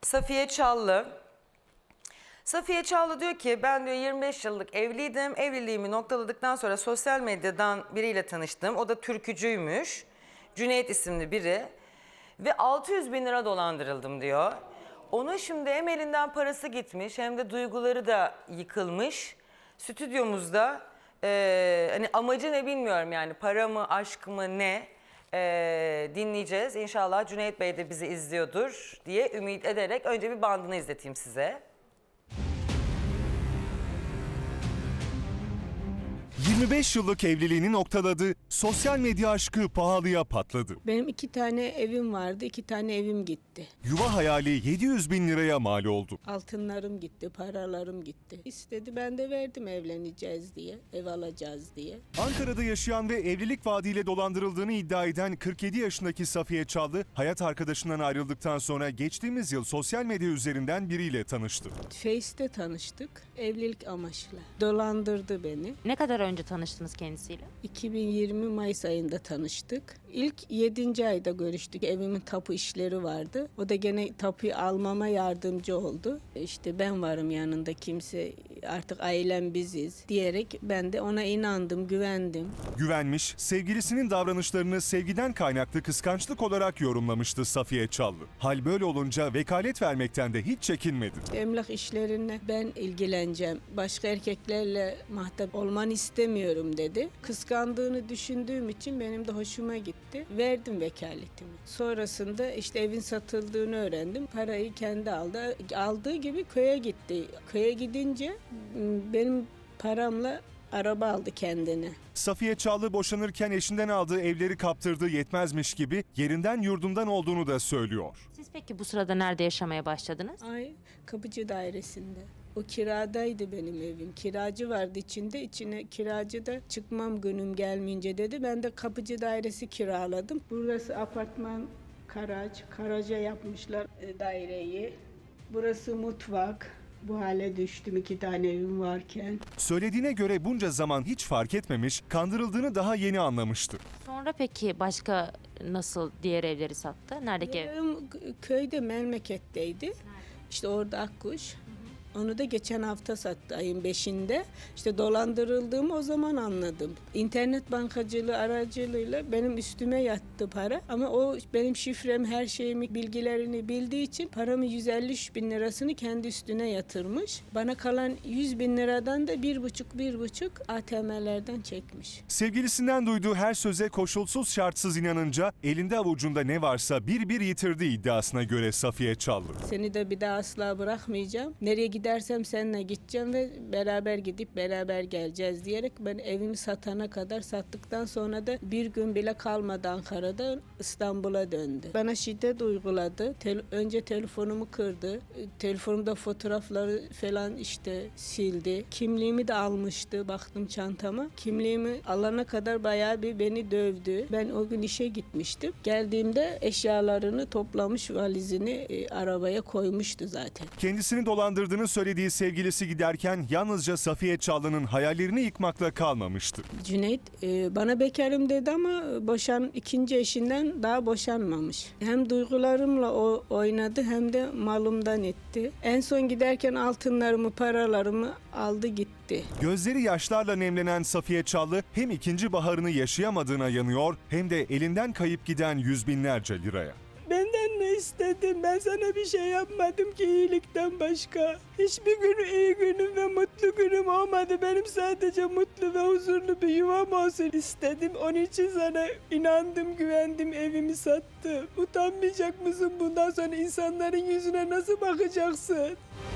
Safiye Çallı. Safiye Çallı diyor ki ben diyor 25 yıllık evliydim. Evliliğimi noktaladıktan sonra sosyal medyadan biriyle tanıştım. O da türkücüymüş. Cüneyt isimli biri. Ve 600 bin lira dolandırıldım diyor. Onun şimdi hem elinden parası gitmiş hem de duyguları da yıkılmış. Stüdyomuzda hani amacı ne bilmiyorum yani para mı aşk mı ne dinleyeceğiz. İnşallah Cüneyt Bey de bizi izliyordur diye ümit ederek önce bir bandını izleteyim size. 25 yıllık evliliğini noktaladı, sosyal medya aşkı pahalıya patladı. Benim 2 tane evim vardı, 2 tane evim gitti. Yuva hayali 700 bin liraya mal oldu. Altınlarım gitti, paralarım gitti. İstedi, ben de verdim evleneceğiz diye, ev alacağız diye. Ankara'da yaşayan ve evlilik vaadiyle dolandırıldığını iddia eden 47 yaşındaki Safiye Çallı, hayat arkadaşından ayrıldıktan sonra geçtiğimiz yıl sosyal medya üzerinden biriyle tanıştı. Face'te tanıştık, evlilik amaçlı. Dolandırdı beni. Ne kadar önce tanıştınız kendisiyle? 2020 Mayıs ayında tanıştık. İlk 7. ayda görüştük. Evimin tapu işleri vardı. O da gene tapuyu almama yardımcı oldu. İşte ben varım yanında, kimse, artık ailem biziz diyerek ben de ona inandım, güvendim. Güvenmiş, sevgilisinin davranışlarını sevgiden kaynaklı kıskançlık olarak yorumlamıştı Safiye Çallı. Hal böyle olunca vekalet vermekten de hiç çekinmedi. Emlak işlerine ben ilgileneceğim. Başka erkeklerle muhatap olmanı istemiyorum dedi. Kıskandığını düşündüğüm için benim de hoşuma gitti. Verdim vekaletimi. Sonrasında işte evin satıldığını öğrendim. Parayı kendi aldı. Aldığı gibi köye gitti. Köye gidince benim paramla araba aldı kendine. Safiye Çallı boşanırken eşinden aldığı evleri kaptırdığı yetmezmiş gibi yerinden yurdundan olduğunu da söylüyor. Siz peki bu sırada nerede yaşamaya başladınız? Kapıcı dairesinde. O kiradaydı benim evim. Kiracı vardı içinde. İçine kiracı da çıkmam günüm gelmeyince dedi. Ben de kapıcı dairesi kiraladım. Burası apartman karaca yapmışlar daireyi. Burası mutfak. Bu hale düştüm 2 tane evim varken. Söylediğine göre bunca zaman hiç fark etmemiş, kandırıldığını daha yeni anlamıştı. Sonra peki başka nasıl diğer evleri sattı? Neredeki ev? Evim köyde, memleketteydi. İşte orada Akkuş. Onu da geçen hafta sattı ayın 5'inde. İşte dolandırıldığımı o zaman anladım. İnternet bankacılığı aracılığıyla benim üstüme yattı para. Ama o benim şifrem, her şeyimi, bilgilerini bildiği için paramı 153 bin lirasını kendi üstüne yatırmış. Bana kalan 100 bin liradan da bir buçuk ATM'lerden çekmiş. Sevgilisinden duyduğu her söze koşulsuz şartsız inanınca elinde avucunda ne varsa bir yitirdi iddiasına göre Safiye Çallı. Seni de bir daha asla bırakmayacağım. Nereye gidersem seninle gideceğim ve beraber gidip beraber geleceğiz diyerek ben evimi satana kadar, sattıktan sonra da bir gün bile kalmadı Ankara'da, İstanbul'a döndü. Bana şiddet uyguladı. Önce telefonumu kırdı. Telefonumda fotoğrafları falan işte sildi. Kimliğimi de almıştı. Baktım çantama. Kimliğimi alana kadar bayağı bir beni dövdü. Ben o gün işe gitmiştim. Geldiğimde eşyalarını toplamış, valizini arabaya koymuştu zaten. Kendisini dolandırdığını söylediği sevgilisi giderken yalnızca Safiye Çallı'nın hayallerini yıkmakla kalmamıştı. Cüneyt bana bekarım dedi ama ikinci eşinden daha boşanmamış. Hem duygularımla oynadı hem de malımdan etti. En son giderken altınlarımı, paralarımı aldı gitti. Gözleri yaşlarla nemlenen Safiye Çallı hem ikinci baharını yaşayamadığına yanıyor hem de elinden kayıp giden yüz binlerce liraya. Benden ne istedin? Ben sana bir şey yapmadım ki iyilikten başka. Hiçbir gün iyi günüm ve mutlu günüm olmadı. Benim sadece mutlu ve huzurlu bir yuvam olsun istedim. Onun için sana inandım, güvendim, evimi sattım. Utanmayacak mısın? Bundan sonra insanların yüzüne nasıl bakacaksın?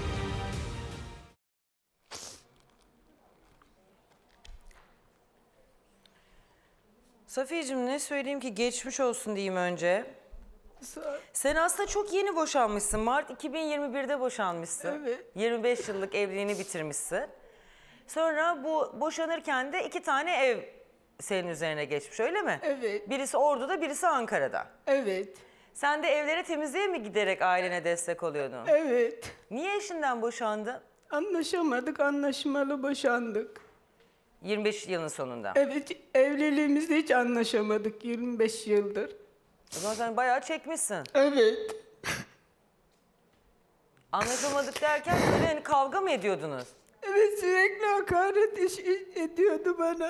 Safiyeciğim ne söyleyeyim ki geçmiş olsun diyeyim önce. Sen aslında çok yeni boşanmışsın. Mart 2021'de boşanmışsın. Evet. 25 yıllık evliliğini bitirmişsin. Sonra bu boşanırken de 2 tane ev senin üzerine geçmiş öyle mi? Evet. Birisi Ordu'da, birisi Ankara'da. Evet. Sen de evlere temizliğe mi giderek ailene destek oluyordun? Evet. Niye eşinden boşandın? Anlaşamadık, anlaşmalı boşandık. 25 yılın sonunda. Evet, evliliğimizde hiç anlaşamadık 25 yıldır. O zaman sen bayağı çekmişsin. Evet. Anlaşamadık derken böyle hani kavga mı ediyordunuz? Evet, sürekli hakaret ediyordu bana.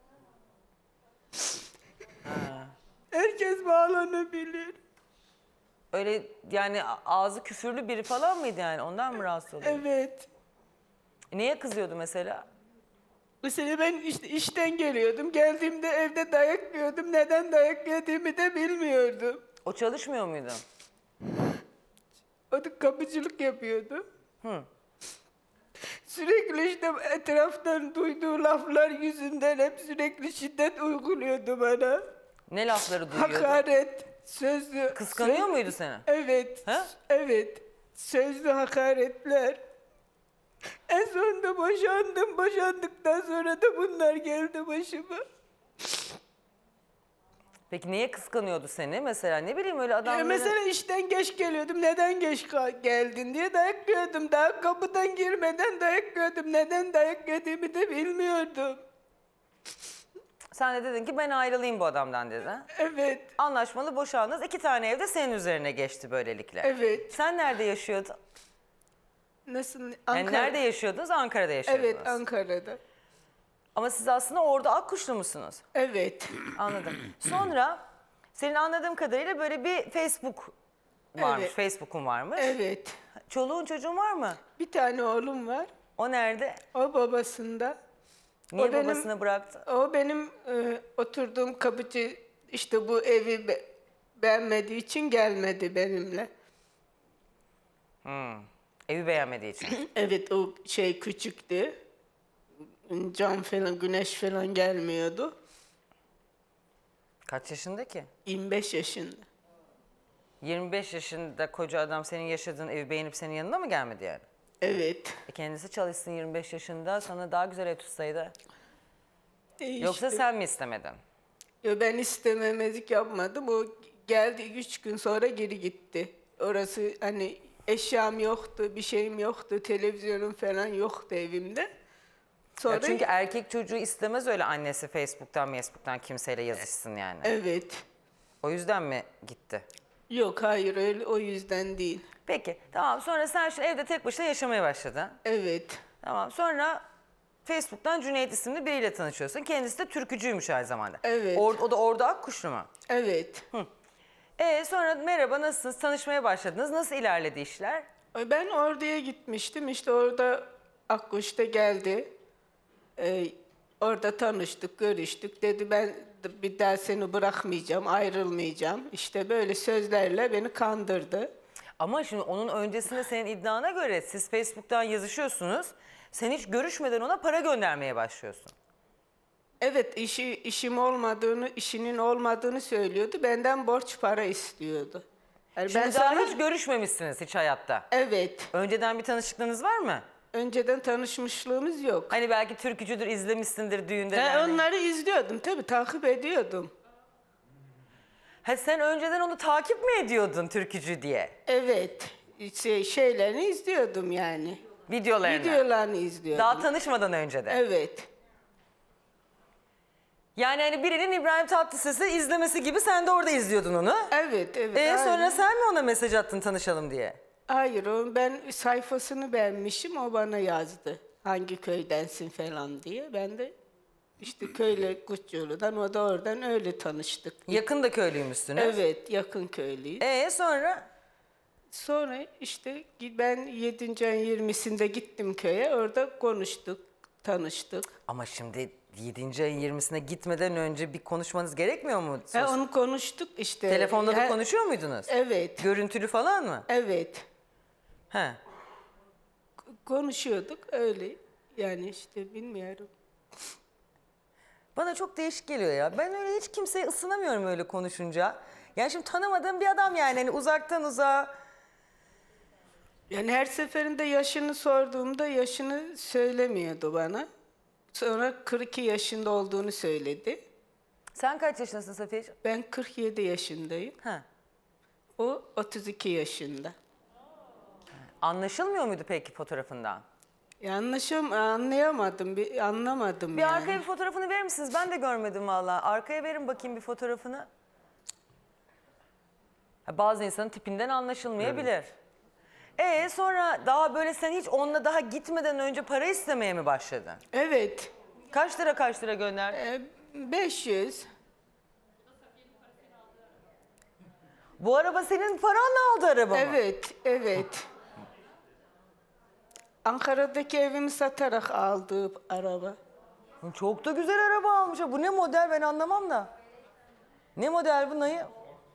Herkes bağlanabilir. Öyle yani ağzı küfürlü biri falan mıydı yani? Ondan mı rahatsız oldun? Evet. Neye kızıyordu mesela? Mesela ben işte işten geliyordum. Geldiğimde evde dayak yiyordum. Neden dayak yediğimi de bilmiyordum. O çalışmıyor muydu? O da kapıcılık yapıyordu. Hı. Sürekli işte etraftan duyduğu laflar yüzünden hep sürekli şiddet uyguluyordu bana. Ne lafları duyuyordu? Hakaret, sözlü. Kıskanıyor muydu seni? Evet. Ha? Evet. Sözlü hakaretler. En sonunda boşandım. Boşandıktan sonra da bunlar geldi başıma. Peki neye kıskanıyordu seni? Mesela ne bileyim öyle adamların... Mesela işten geç geliyordum. Neden geç geldin diye dayak yiyordum. Daha kapıdan girmeden dayak yiyordum. Neden dayak yediğimi de bilmiyordum. Sen de dedin ki ben ayrılayım bu adamdan dedin. Evet. Anlaşmalı boşandınız. 2 tane evde senin üzerine geçti böylelikle. Evet. Sen nerede yaşıyordun? Nasıl? Yani Ankara. nerede yaşıyordunuz? Ankara'da yaşıyordunuz. Evet, Ankara'da. Ama siz aslında orada Akkuşlu musunuz? Evet. Anladım. Sonra senin anladığım kadarıyla böyle bir Facebook varmış. Evet. Facebook'un varmış. Evet. Çoluğun çocuğun var mı? Bir tane oğlum var. O nerede? O babasında. Niye O benim- babasını bıraktı? O benim oturduğum kapıcı işte bu evi beğenmediği için gelmedi benimle. Evi beğenmediği için. Evet, o şey küçüktü. Cam falan, güneş falan gelmiyordu. Kaç yaşında ki? 25 yaşında. 25 yaşında koca adam senin yaşadığın evi beğenip senin yanına mı gelmedi yani? Evet. Kendisi çalışsın 25 yaşında sana daha güzel ev tutsaydı. İşte. Yoksa sen mi istemedin? Yo, ben istememezlik yapmadım. O geldi 3 gün sonra geri gitti. Orası hani eşyam yoktu, bir şeyim yoktu, televizyonum falan yoktu evimde. Sonra Ya çünkü erkek çocuğu istemez öyle annesi Facebook'tan kimseyle yazışsın yani. evet. O yüzden mi gitti? Yok, hayır, öyle o yüzden değil. Peki tamam, sonra sen şimdi evde tek başına yaşamaya başladın. Evet. Tamam, sonra Facebook'tan Cüneyt isimli biriyle tanışıyorsun. Kendisi de türkücüymüş aynı zamanda. Evet. O da orada Akkuşlu mu? Evet. Sonra merhaba, nasılsınız? Tanışmaya başladınız. Nasıl ilerledi işler? Ben orduya gitmiştim. İşte orada Akkuş'ta geldi. Orada tanıştık, görüştük. Dedi ben bir daha seni bırakmayacağım, ayrılmayacağım. İşte böyle sözlerle beni kandırdı. Ama şimdi onun öncesinde senin iddiana göre siz Facebook'tan yazışıyorsunuz. Sen hiç görüşmeden ona para göndermeye başlıyorsun. Evet, işinin olmadığını söylüyordu. Benden borç para istiyordu. Yani Şimdi ben daha sana... hiç görüşmemişsiniz hiç hayatta. Evet. Önceden bir tanışıklığınız var mı? Önceden tanışmışlığımız yok. Hani belki türkücüdür, izlemişsindir düğünde. derneğinde. Onları izliyordum tabii, takip ediyordum. Ha, sen önceden onu takip mi ediyordun türkücü diye? Evet. Şeylerini izliyordum yani. Videolarını. Videolarını izliyordum. Daha tanışmadan önce de. Evet. Yani hani birinin İbrahim Tatlıses'i izlemesi gibi sen de orada izliyordun onu. Evet, evet. Sonra aynen. sen mi ona mesaj attın tanışalım diye? Hayır, ben sayfasını beğenmişim, o bana yazdı. Hangi köydensin falan diye. Ben de işte köyle Kuşçulu'dan, o da oradan öyle tanıştık. Yakın da köylüymüşsünüz. Evet, yakın köylüyüz. Sonra? Sonra işte ben 7. ayın 20'sinde gittim köye, orada konuştuk, tanıştık. Ama şimdi 7. ayın 20'sine gitmeden önce bir konuşmanız gerekmiyor mu? Onu konuştuk işte. Telefonda da konuşuyor muydunuz? Evet, Görüntülü falan mı? evet. He. Konuşuyorduk öyle. Yani işte bilmiyorum. Bana çok değişik geliyor ya. Ben öyle hiç kimseye ısınamıyorum öyle konuşunca. Yani şimdi tanımadığım bir adam yani hani uzaktan uzağa. Yani her seferinde yaşını sorduğumda yaşını söylemiyordu bana. Sonra 42 yaşında olduğunu söyledi. Sen kaç yaşındasın Safiyeciğim? Ben 47 yaşındayım. Ha. O 32 yaşında. Anlaşılmıyor muydu peki fotoğrafından? Anlayamadım, anlamadım Bir yani. arkaya bir fotoğrafını verir misiniz? Ben de görmedim vallahi. Arkaya verin bakayım bir fotoğrafını. Bazı insanın tipinden anlaşılmayabilir. Sonra daha böyle sen hiç onunla daha gitmeden önce para istemeye mi başladın? Evet. Kaç lira gönderdin? 500. Bu araba senin paranla aldı araba mı? Evet, evet. Ankara'daki evimi satarak aldığı araba. Çok da güzel araba almış. Bu ne model ben anlamam da. Ne model bu Nayı?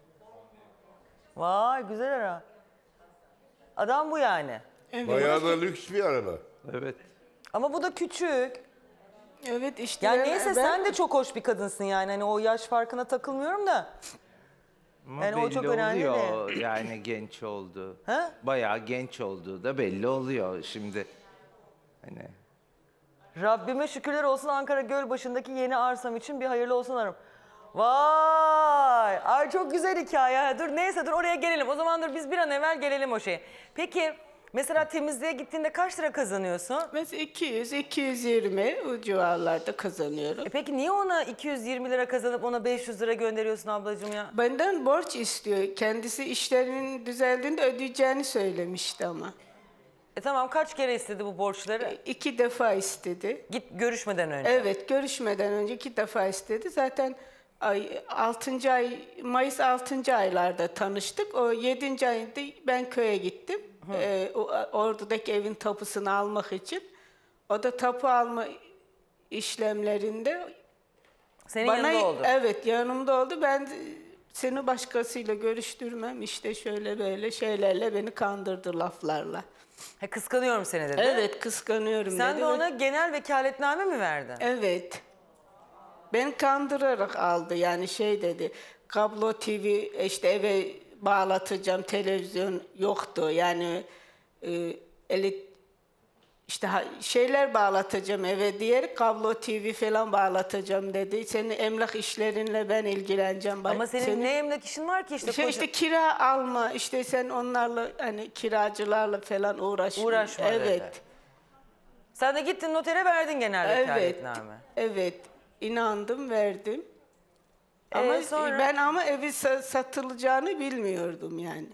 Vay güzel araba. Adam bu yani. Evet. Bayağı da lüks bir araba. Evet. Ama bu da küçük. Evet işte. Yani ben- neyse ben- sen de çok hoş bir kadınsın yani. Hani o yaş farkına takılmıyorum da. Ama Yani o belli çok önemli oluyor yani genç oldu. Ha? Bayağı genç olduğu da belli oluyor şimdi. Hani Rabbime şükürler olsun Ankara Gölbaşı'ndaki yeni arsam için bir hayırlı olsun arım. Vay! Ay çok güzel hikaye. Dur neyse dur oraya gelelim. O zaman dur biz bir an evvel gelelim o şeye. Peki mesela temizliğe gittiğinde kaç lira kazanıyorsun? Mesela 200, 220 o civarlarda kazanıyorum. Peki niye ona 220 lira kazanıp ona 500 lira gönderiyorsun ablacığım ya? Benden borç istiyor. Kendisi işlerinin düzeldiğinde ödeyeceğini söylemişti ama. Tamam kaç kere istedi bu borçları? 2 defa istedi. Git görüşmeden önce. Evet, görüşmeden önce 2 defa istedi. Zaten 6. ay, Mayıs 6. aylarda tanıştık. O 7. ayında ben köye gittim. Ordu'daki evin tapusunu almak için. O da tapu alma işlemlerinde Senin yanında oldu. Evet, yanımda oldu. Ben seni başkasıyla görüştürmem. İşte şöyle böyle şeylerle beni kandırdı laflarla. Kıskanıyorum seni dedi. Evet, kıskanıyorum Sen dedi. de ve- ona genel vekaletname mi verdin? Evet. Beni kandırarak aldı. Yani şey dedi. Kablo TV işte eve bağlatacağım. Televizyon yoktu. Yani işte şeyler bağlatacağım eve diyerek kablo TV falan bağlatacağım dedi. Senin emlak işlerinle ben ilgileneceğim. Ama senin ne emlak işin var ki işte? işte kira alma, işte sen onlarla hani kiracılarla falan uğraşma. Uğraşma Evet. dedi. Sen de gittin notere verdin genel Evet. vekaletname. Evet. İnandım, verdim. Ama sonra? ben evi satılacağını bilmiyordum yani.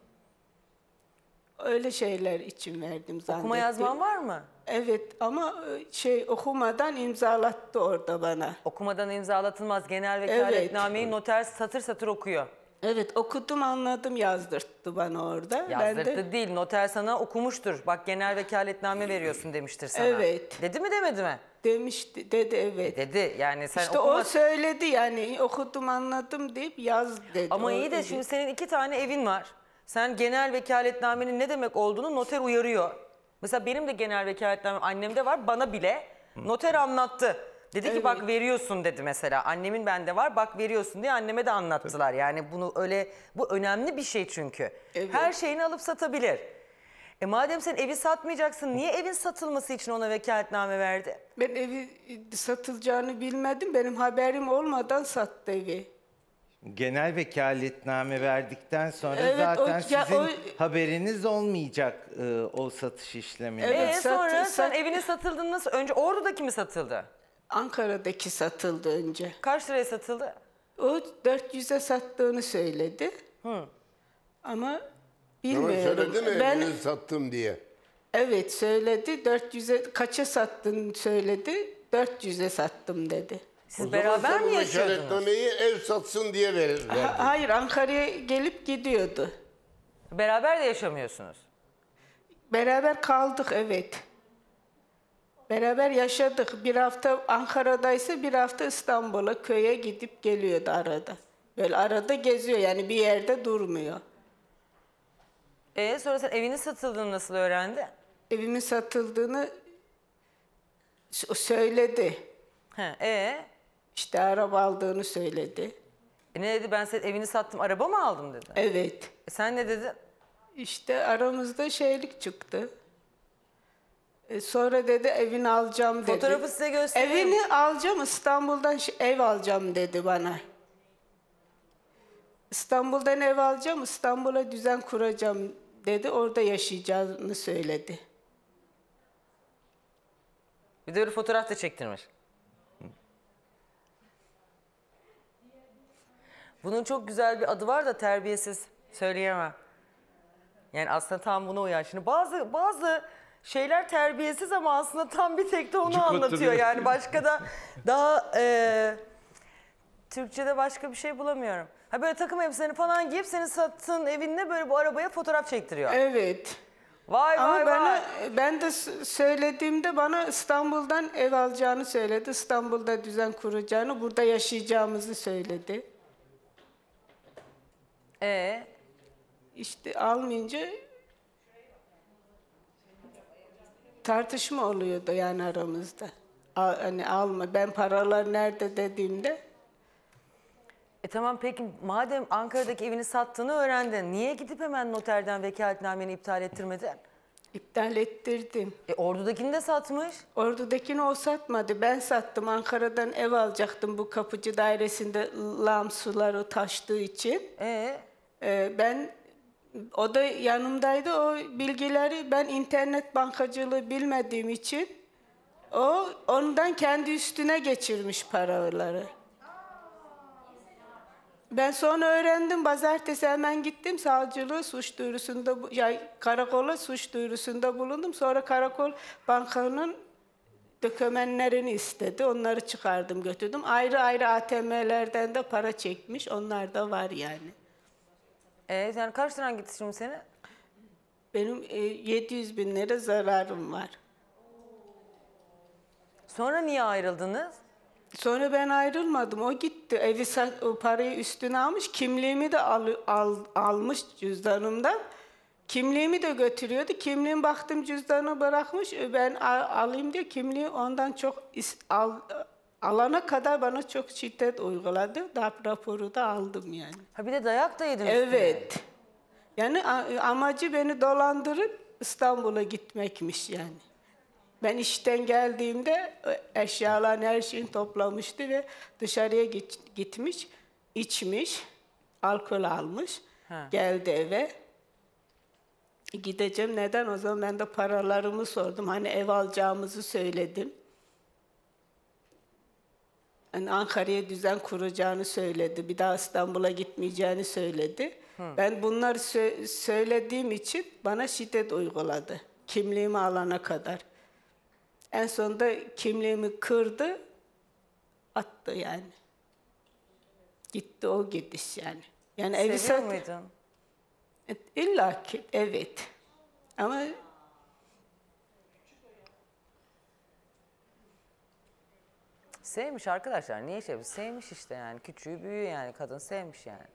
Öyle şeyler için verdim zannettim. Okuma yazman var mı? Evet ama okumadan imzalattı orada bana. Okumadan imzalatılmaz. Genel vekaletnameyi noter satır satır okuyor. Evet, okudum, anladım, yazdırttı bana orada. Ben Yazdırdı de değil, noter sana okumuştur. Bak genel vekaletname veriyorsun demiştir sana. Evet. Dedi mi demedi mi? demişti, dedi evet. Dedi yani sen İşte okuma... o söyledi yani okudum anladım deyip yaz dedi. Ama O iyi de dedi. şimdi senin 2 tane evin var. Sen genel vekaletnamenin ne demek olduğunu noter uyarıyor. Mesela benim de genel vekaletnamem annemde var, bana bile noter anlattı. Dedi ki bak veriyorsun dedi mesela. Annemin bende var, bak veriyorsun diye anneme de anlattılar. Yani bunu öyle, bu önemli bir şey çünkü. Evet. Her şeyini alıp satabilir. Madem sen evi satmayacaksın, niye evin satılması için ona vekaletname verdi? Ben evi satılacağını bilmedim. Benim haberim olmadan sattı evi. genel vekaletname verdikten sonra Evet, zaten ya sizin o- haberiniz olmayacak o satış işleminde. Evet. Sonra sen sat- evinin satıldığını nasıl? Önce Ordu'daki mi satıldı? Ankara'daki satıldı önce. Kaç liraya satıldı? O 400'e sattığını söyledi. Ama Ama bilmiyorum. söyledi mi Ben evini sattım diye? evet söyledi. 400'e kaça sattığını söyledi. 400'e sattım dedi. Siz beraber mi yaşıyordunuz? Vekaletnameyi ev satsın diye verdi. Hayır, Ankara'ya gelip gidiyordu. Beraber de yaşamıyorsunuz. Beraber kaldık, evet. Beraber yaşadık. Bir hafta Ankara'daysa bir hafta İstanbul'a, köye gidip geliyordu arada. Böyle arada geziyor yani, bir yerde durmuyor. Sonra sen evinin satıldığını nasıl öğrendi? Evimin satıldığını söyledi. İşte araba aldığını söyledi. Ne dedi, ben senin evini sattım araba mı aldım dedi. Evet. Sen ne dedin? İşte aramızda şeylik çıktı. Sonra dedi evini alacağım dedi. Fotoğrafı size göstereyim. Evini alacağım, İstanbul'dan ev alacağım dedi bana. İstanbul'dan ev alacağım, İstanbul'a düzen kuracağım dedi. Orada yaşayacağını söyledi. Bir de öyle fotoğraf da çektirmiş. Bunun çok güzel bir adı var da terbiyesiz. Söyleyemem. Yani aslında tam buna uyan. Şimdi bazı şeyler terbiyesiz ama aslında tam bir tek de onu anlatıyor. Yani başka da daha Türkçe'de başka bir şey bulamıyorum. Ha böyle takım elbiseni falan giyip senin sattığın evinde böyle bu arabaya fotoğraf çektiriyor. Evet. Vay Ama vay vay. ben de söylediğimde bana İstanbul'dan ev alacağını söyledi. İstanbul'da düzen kuracağını, burada yaşayacağımızı söyledi. İşte almayınca tartışma oluyordu yani aramızda. Hani alma, ben paralar nerede dediğimde. Tamam peki madem Ankara'daki evini sattığını öğrendin, niye gidip hemen noterden vekaletnameni iptal ettirmedin? İptal ettirdim. Ordu'dakini de satmış. Ordu'dakini o satmadı. Ben sattım. Ankara'dan ev alacaktım bu kapıcı dairesinde lağım suları taştığı için. O da yanımdaydı. O bilgileri ben internet bankacılığı bilmediğim için ondan kendi üstüne geçirmiş paraları. Ben sonra öğrendim. Pazartesi hemen gittim. Savcılığı suç duyurusunda, karakola suç duyurusunda bulundum. Sonra karakol bankanın dokümanlarını istedi. Onları çıkardım götürdüm. Ayrı ayrı ATM'lerden de para çekmiş. Onlar da var yani. Yani kaç liran gitti şimdi senin? Benim 700 bin lira zararım var. Sonra niye ayrıldınız? Sonra ben ayrılmadım. O gitti. O parayı üstüne almış. Kimliğimi de almış cüzdanımdan. Kimliğimi de götürüyordu. Kimliğim baktım cüzdanı bırakmış. Ben alayım diye kimliği ondan çok alana kadar bana çok şiddet uyguladı. Raporu da aldım yani. Ha bir de dayak da yedin Evet. Yani amacı beni dolandırıp İstanbul'a gitmekmiş yani. Ben işten geldiğimde eşyaların her şeyini toplamıştı ve dışarıya gitmiş, içmiş, alkol almış, geldi eve. Gideceğim, neden? O zaman ben de paralarımı sordum. Hani ev alacağımızı söyledim. Yani Ankara'ya düzen kuracağını söyledi. Bir daha İstanbul'a gitmeyeceğini söyledi. Ben bunları söylediğim için bana şiddet uyguladı. Kimliğimi alana kadar. En sonunda kimliğimi kırdı, attı yani. Gitti o gidiş yani. Yani Seviyor muydun? İlla ki evet. Ama Sevmiş arkadaşlar. Niye şey? Sevmiş işte yani. Küçüğü büyüğü yani. Kadın sevmiş yani.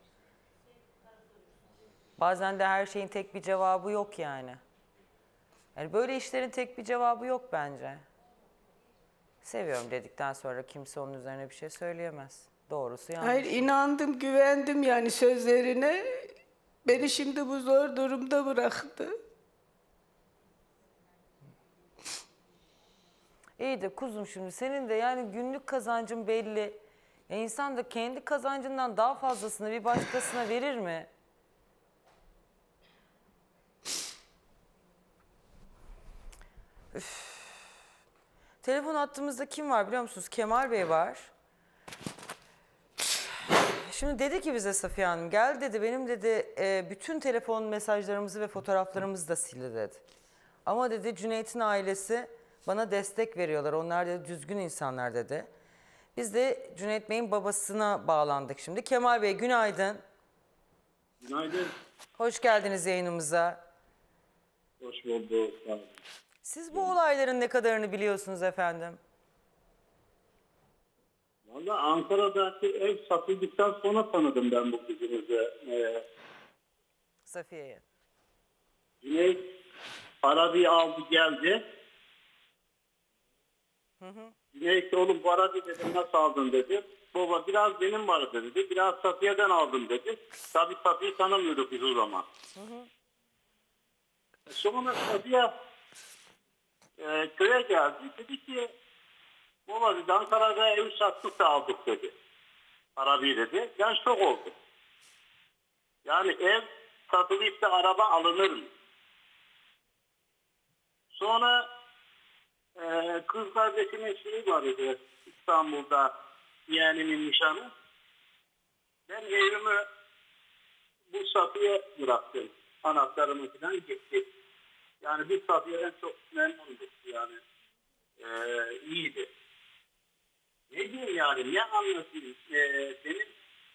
Bazen de her şeyin tek bir cevabı yok yani. Yani böyle işlerin tek bir cevabı yok bence. Seviyorum dedikten sonra kimse onun üzerine bir şey söyleyemez. Doğrusu yanlış. hayır, inandım, güvendim yani sözlerine. Beni şimdi bu zor durumda bıraktı. İyi de kuzum şimdi senin de yani günlük kazancın belli. Ya insan da kendi kazancından daha fazlasını bir başkasına verir mi? Üf. Telefon attığımızda kim var biliyor musunuz? Kemal Bey var. Şimdi dedi ki bize Safiye Hanım, gel dedi benim dedi bütün telefon mesajlarımızı ve fotoğraflarımızı da sildi dedi. Ama dedi Cüneyt'in ailesi bana destek veriyorlar. Onlar dedi düzgün insanlar dedi. Biz de Cüneyt Bey'in babasına bağlandık şimdi. Kemal Bey günaydın. Günaydın. Hoş geldiniz yayınımıza. Hoş bulduk. Siz bu olayların ne kadarını biliyorsunuz efendim? Valla Ankara'daki ev satıldıktan sonra tanıdım ben bu kızımızı. Safiye'yi. Cüneyt arabayı aldı geldi. Cüneyt oğlum bu arabayı dedim nasıl aldın dedi. Baba biraz benim vardı dedi. Biraz Safiye'den aldım dedi. Tabii Safiye'yi tanımıyorduk biz o zaman. Sonra Safiye köye geldi. Dedi ki baba dedi Ankara'da ev sattık da aldık dedi. Arabayı dedi. Ben şok oldum. Yani ev satılıp da araba alınır mı? Sonra kız kardeşimin şeyi var idi İstanbul'da yeğenimin nişanı. Ben evimi bu Safiye bıraktım. anahtarımı falan gitti. Yani biz Safiye'den çok memnunduk yani. İyiydi. Ne diyeyim yani, ne anlatayım? Benim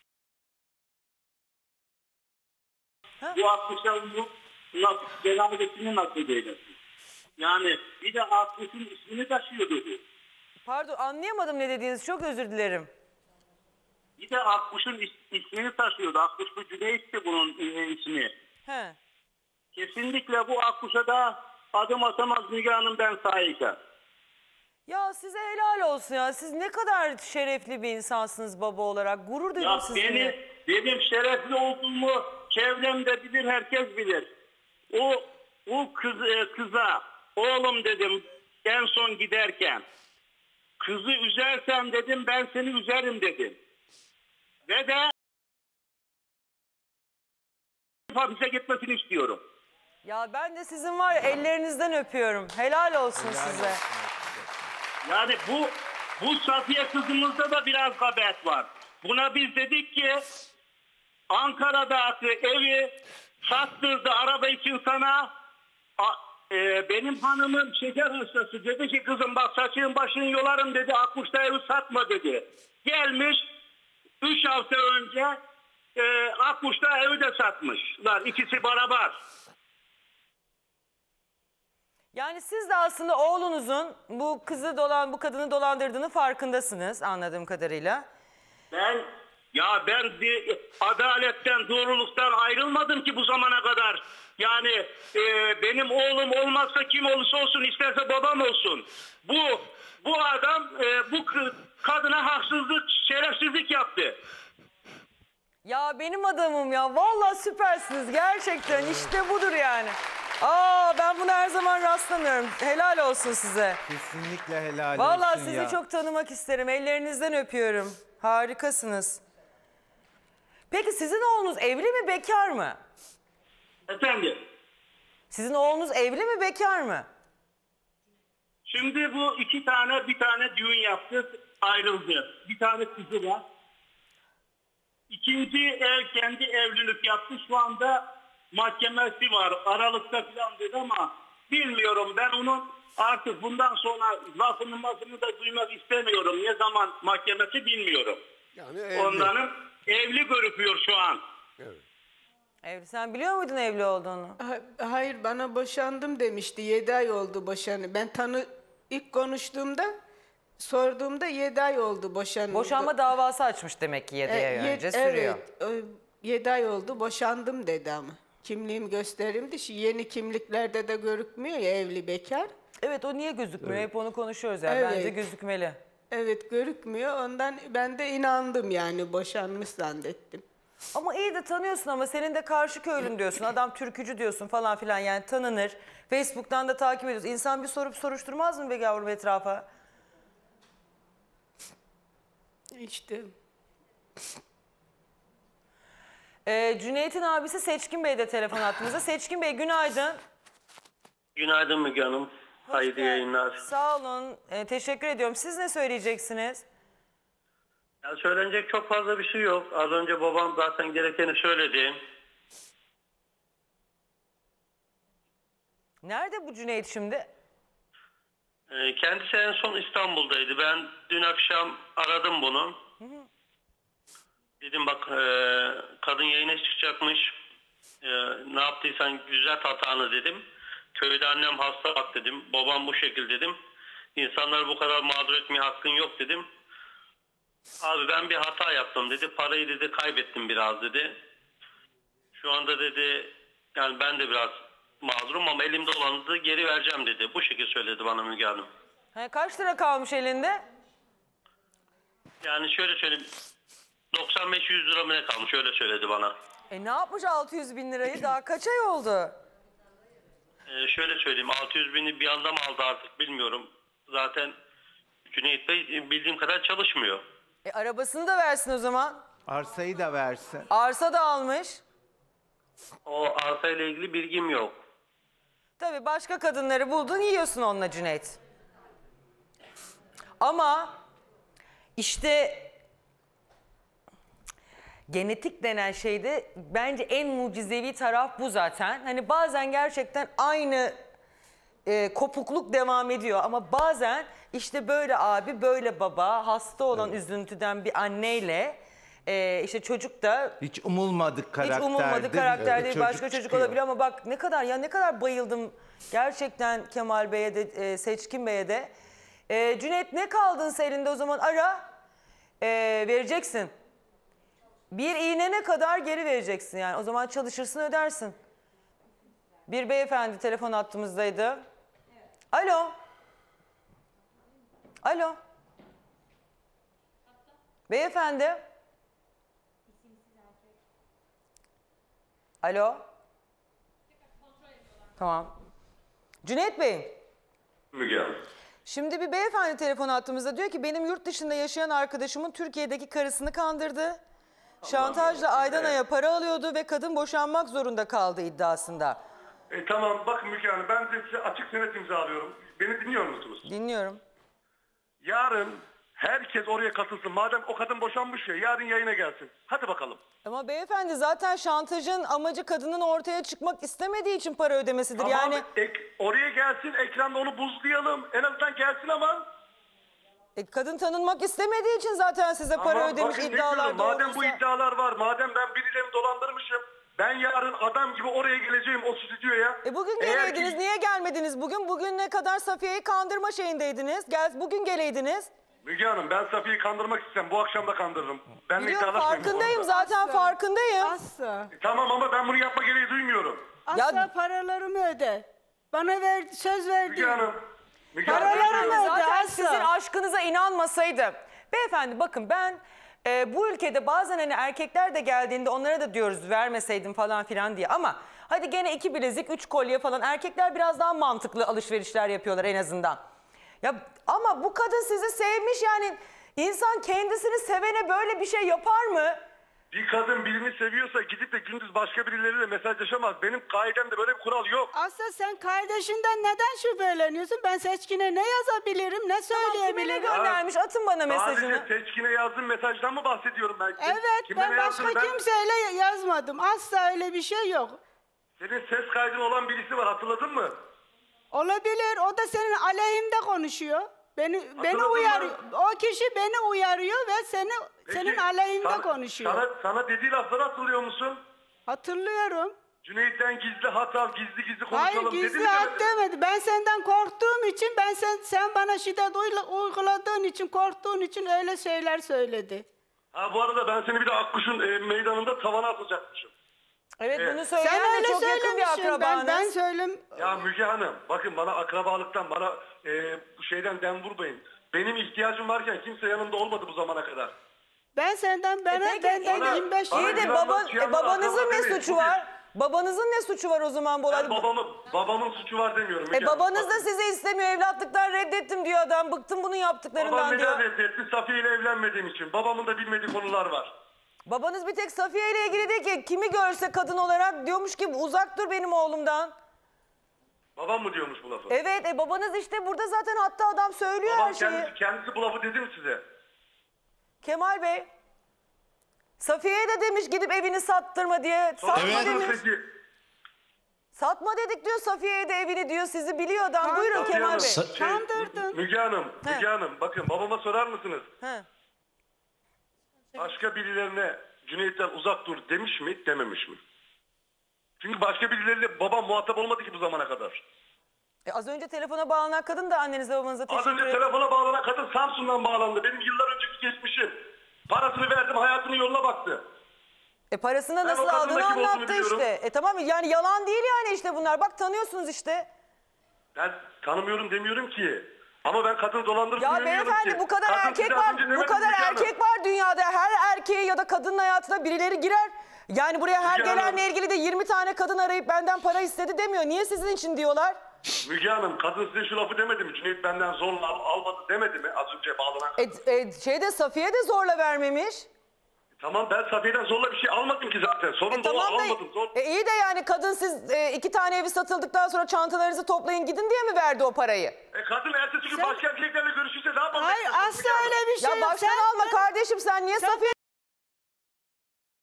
bu 60 yılın cenazesini nasıl eylesin? Yani bir de 60'ın ismini taşıyordu bu. Pardon, anlayamadım ne dediğinizi, çok özür dilerim. Bir de Akkuş'un ismini taşıyordu. Akkuş bu Cüneyt'ti bunun ismi. He. Kesinlikle bu Akkuş'a da adım atamaz Müge Hanım ben sayesinde. Ya size helal olsun ya. Siz ne kadar şerefli bir insansınız baba olarak. Gurur duydum Ya sizinle. benim şerefli olduğumu çevremde bilir, herkes bilir. O kıza oğlum dedim en son giderken. Kızı üzersen dedim ben seni üzerim dedim. Ve de hapise gitmesini istiyorum. Ya ben de sizin var ya, ellerinizden öpüyorum. Helal olsun size. Yani bu Safiye kızımızda da biraz gabet var. Buna biz dedik ki Ankara'daki evi sattırdı araba için sana. Benim hanımım şeker hastası. Dedi ki kızım bak saçın başını yolarım dedi. Akkuş'ta evi satma dedi. Gelmiş 3 hafta önce Akkuş'ta evi de satmışlar. İkisi beraber. Yani siz de aslında oğlunuzun bu bu kadını dolandırdığını farkındasınız anladığım kadarıyla. Ben bir adaletten, doğruluktan ayrılmadım ki bu zamana kadar. Yani benim oğlum olmazsa kim olursa olsun, isterse babam olsun. Bu adam bu kadına haksızlık, şerefsizlik yaptı. Ya benim adamım ya. Vallahi süpersiniz gerçekten. İşte budur yani. Ben buna her zaman rastlamıyorum. Helal olsun size. Kesinlikle helal Vallahi olsun sizi ya. çok tanımak isterim. Ellerinizden öpüyorum. Harikasınız. Peki sizin oğlunuz evli mi, bekar mı? Efendim? Sizin oğlunuz evli mi, bekar mı? Şimdi bu bir tane düğün yaptı, ayrıldı. Bir tane kızı var. İkinci kendi evlilik yaptı. Şu anda mahkemesi var. Aralıkta falan dedi ama bilmiyorum. Ben onun artık bundan sonra lafını da duymak istemiyorum. Ne zaman mahkemesi bilmiyorum. Yani evli. Onların evli görüküyor şu an. Evet. Evli. Sen biliyor muydun evli olduğunu? Hayır, bana boşandım demişti. 7 ay oldu boşanı. Ben ilk konuştuğumda, sorduğumda 7 ay oldu boşanıldı. Boşanma davası açmış demek ki 7 ay önce sürüyor. Evet, 7 ay oldu boşandım dedi ama. Kimliğim gösterimdi. Şu yeni kimliklerde de görükmüyor ya evli bekar. Evet, o niye gözükmüyor? Hep onu konuşuyoruz yani. Evet. Bence gözükmeli. Evet, görükmüyor. Ondan ben de inandım yani, boşanmış zannettim. Ama iyi de tanıyorsun, ama senin de karşı köylün diyorsun. Adam türkücü diyorsun falan filan, yani tanınır. Facebook'tan da takip ediyoruz. İnsan bir sorup soruşturmaz mı be yavrum etrafa? İşte. Cüneyt'in abisi Seçkin Bey de telefon attığımızda. Seçkin Bey günaydın. Günaydın Müge Hanım. Hayırlı yayınlar. Sağ olun. Teşekkür ediyorum. Siz ne söyleyeceksiniz? Ya söylenecek çok fazla bir şey yok. Az önce babam zaten gerekeni söyledi. Nerede bu Cüneyt şimdi? Kendisi en son İstanbul'daydı. Ben dün akşam aradım bunu. Dedim bak kadın yayına çıkacakmış. Ne yaptıysan düzelt hatanı dedim. Köyde annem hasta bak dedim. Babam bu şekil dedim. İnsanları bu kadar mağdur etmeye hakkın yok dedim. Abi ben bir hata yaptım dedi. Parayı dedi kaybettim biraz dedi. Şu anda dedi yani ben de biraz mağdurum ama elimde olanı da geri vereceğim dedi. Bu şekilde söyledi bana Müge Hanım. Kaç lira kalmış elinde? Yani şöyle söyleyeyim. 95-100 lira mı ne kalmış öyle söyledi bana. Ne yapmış 600 bin lirayı? Daha kaç ay oldu? Şöyle söyleyeyim 600 bini bir anda mı aldı artık bilmiyorum. Zaten Cüneyt Bey bildiğim kadar çalışmıyor. Arabasını da versin o zaman. Arsayı da versin. Arsa da almış. O arsayla ilgili bilgim yok. Tabii başka kadınları buldun, yiyorsun onunla Cüneyt. Ama işte genetik denen şeyde bence en mucizevi taraf bu zaten. Hani bazen gerçekten aynı kopukluk devam ediyor ama bazen işte böyle abi, böyle baba, hasta olan üzüntüden bir anneyle işte çocuk da Hiç umulmadık karakter. hiç umulmadık karakter değil, başka çocuk çıkıyor. olabilir ama bak ne kadar bayıldım gerçekten Kemal Bey'e de Seçkin Bey'e de. Cüneyt, ne kaldınsa elinde o zaman ara, vereceksin. Bir iğnene kadar geri vereceksin yani, o zaman çalışırsın, ödersin. Bir beyefendi telefon hattımızdaydı. Alo. Alo. Beyefendi. Alo. Tamam. Cüneyt Bey. Müge Hanım. Şimdi bir beyefendi telefon attığımızda diyor ki benim yurt dışında yaşayan arkadaşımın Türkiye'deki karısını kandırdı. Şantajla aydan aya para alıyordu ve kadın boşanmak zorunda kaldı iddiasında. Tamam, bakın Müge Hanım, ben de size açık senet imzalıyorum. Beni dinliyor musunuz? Dinliyorum. Yarın herkes oraya katılsın. Madem o kadın boşanmış ya, yarın yayına gelsin. Hadi bakalım. Ama beyefendi zaten şantajın amacı kadının ortaya çıkmak istemediği için para ödemesidir. Tamam, Yani oraya gelsin, ekranda onu buzlayalım. En azından gelsin ama. kadın tanınmak istemediği için zaten size para Tamam, ödemiş bakın ne iddialar diyorum, madem bu doğruysa. iddialar var, madem ben birilerini dolandırmışım, ben yarın adam gibi oraya geleceğim o stüdyoya. Bugün Eğer geleydiniz. ki- Niye gelmediniz bugün? Bugün ne kadar Safiye'yi kandırma şeyindeydiniz. Bugün geleydiniz. Müge Hanım, ben Safiye'yi kandırmak istem. Bu akşam da kandırırım. Benle Biliyorum, iddialaşmayın bu farkındayım konuda. zaten, farkındayım. Asla. Tamam ama ben bunu yapma gereği duymuyorum. Asla paralarımı öde. Bana söz verdin. Müge Hanım. Müge Hanım, Paralarımı özür dilerim. öde. Zaten asla. sizin aşkınıza inanmasaydım. Beyefendi bakın, ben bu ülkede bazen hani erkekler de geldiğinde onlara da diyoruz vermeseydim falan filan diye, ama hadi gene 2 bilezik 3 kolye falan, erkekler biraz daha mantıklı alışverişler yapıyorlar en azından. Ya ama bu kadın sizi sevmiş, yani insan kendisini sevene böyle bir şey yapar mı? Bir kadın birini seviyorsa gidip de gündüz başka birileriyle mesajlaşamaz. Benim kaidemde böyle bir kural yok. Asla sen kardeşinden neden şüpheleniyorsun? Ben Seçkin'e ne yazabilirim, ne Kime söyleyebilirim? göndermiş? Atın bana mesajını. Sadece Seçkin'e yazdığım mesajdan mı bahsediyorum ben? Evet, Kime ben ne başka yazdığını kimseyle yazmadım. Asla öyle bir şey yok. Senin ses kaydın olan birisi var, hatırladın mı? Olabilir, o da senin aleyhinde konuşuyor. Beni Hatırladın uyarıyor. mı? O kişi beni uyarıyor ve senin Peki, aleyhinde konuşuyor. Sana dediği lafları hatırlıyor musun? Hatırlıyorum. Cüneyt'ten gizli hat al, gizli gizli Hayır, konuşalım dedi gizli mi? hat demedi. Ben senden korktuğum için, sen bana şiddet uyguladığın için, korktuğun için öyle şeyler söyledi. Ha, bu arada ben seni bir de Akkuş'un meydanında tavana atacakmışım. Evet, bunu Sen söyleyen de öyle çok yakın bir söylemişsin. akrabanız. Ben söylem. Ya Müge Hanım, bakın bana akrabalıktan, bana bu şeyden dem vurmayın. Benim ihtiyacım varken kimse yanımda olmadı bu zamana kadar. Ben senden Peki, benden bana- 25 bana İyi de güvenmez, babanızın akraba ne demeyin. suçu var? Babanızın ne suçu var o zaman bu Ben olayda? babamın suçu var demiyorum. Müge Hanım. Babanız da sizi istemiyor, evlatlıktan reddettim diyor adam. Bıktım bunun yaptıklarından Babam diyor. neden reddetti? Safiye ile evlenmediğim için. Babamın da bilmediği konular var. Babanız bir tek Safiye ile ilgili değil ki, kimi görse kadın olarak diyormuş ki uzak dur benim oğlumdan. Babam mı diyormuş bu lafı? Evet, babanız işte burada zaten, hatta adam söylüyor Babam her şeyi. kendisi bu lafı dedi mi size? Kemal Bey, Safiye'ye de demiş gidip evini sattırma diye. Satma demiş. Peki, Satma dedik diyor, Safiye'ye de evini diyor, sizi biliyor adam. Buyurun Kandırdın. Kemal Bey. Kandırdın. Müge Hanım, He. Müge Hanım, bakın babama sorar mısınız? He. Başka birilerine Cüneyt'ten uzak dur demiş mi, dememiş mi? Çünkü başka birileriyle babam muhatap olmadı ki bu zamana kadar. Az önce telefona bağlanan kadın da annenize babanıza Az teşekkür önce ederim. telefona bağlanan kadın Samsun'dan bağlandı. Benim yıllar önceki geçmişim. Parasını verdim, hayatının yoluna baktı. Parasını Ben nasıl o kadınla aldığını kim olduğunu anlattı biliyorum. işte. Tamam, yani yalan değil yani işte bunlar. Bak, tanıyorsunuz işte. Ben tanımıyorum demiyorum ki. Ama ben kadını dolandırıp Ya demiyorum beyefendi, ki. bu kadar Kadın erkek size var. az önce Bu demedi kadar Müge Hanım. erkek var dünyada. Her erkeğe ya da kadının hayatına birileri girer. Yani buraya her Müge Hanım. gelenle ilgili de 20 tane kadın arayıp benden para istedi demiyor. Niye sizin için diyorlar? Müge Hanım, kadın size şu lafı demedi mi? Cüneyt benden zorla almadı demedi mi az önce bağlanan kadın? Safiye de zorla vermemiş. Tamam, ben Safiye'den zorla bir şey almadım ki zaten. Sorun da o, Tamam da almadım. iyi de yani kadın siz 2 tane evi satıldıktan sonra çantalarınızı toplayın gidin diye mi verdi o parayı? Kadın ertesi gün başka erkeklerle görüşürse ne yapalım? Hayır, asla öyle bir şey Ya yok. baştan alma kardeşim, sen niye Safiye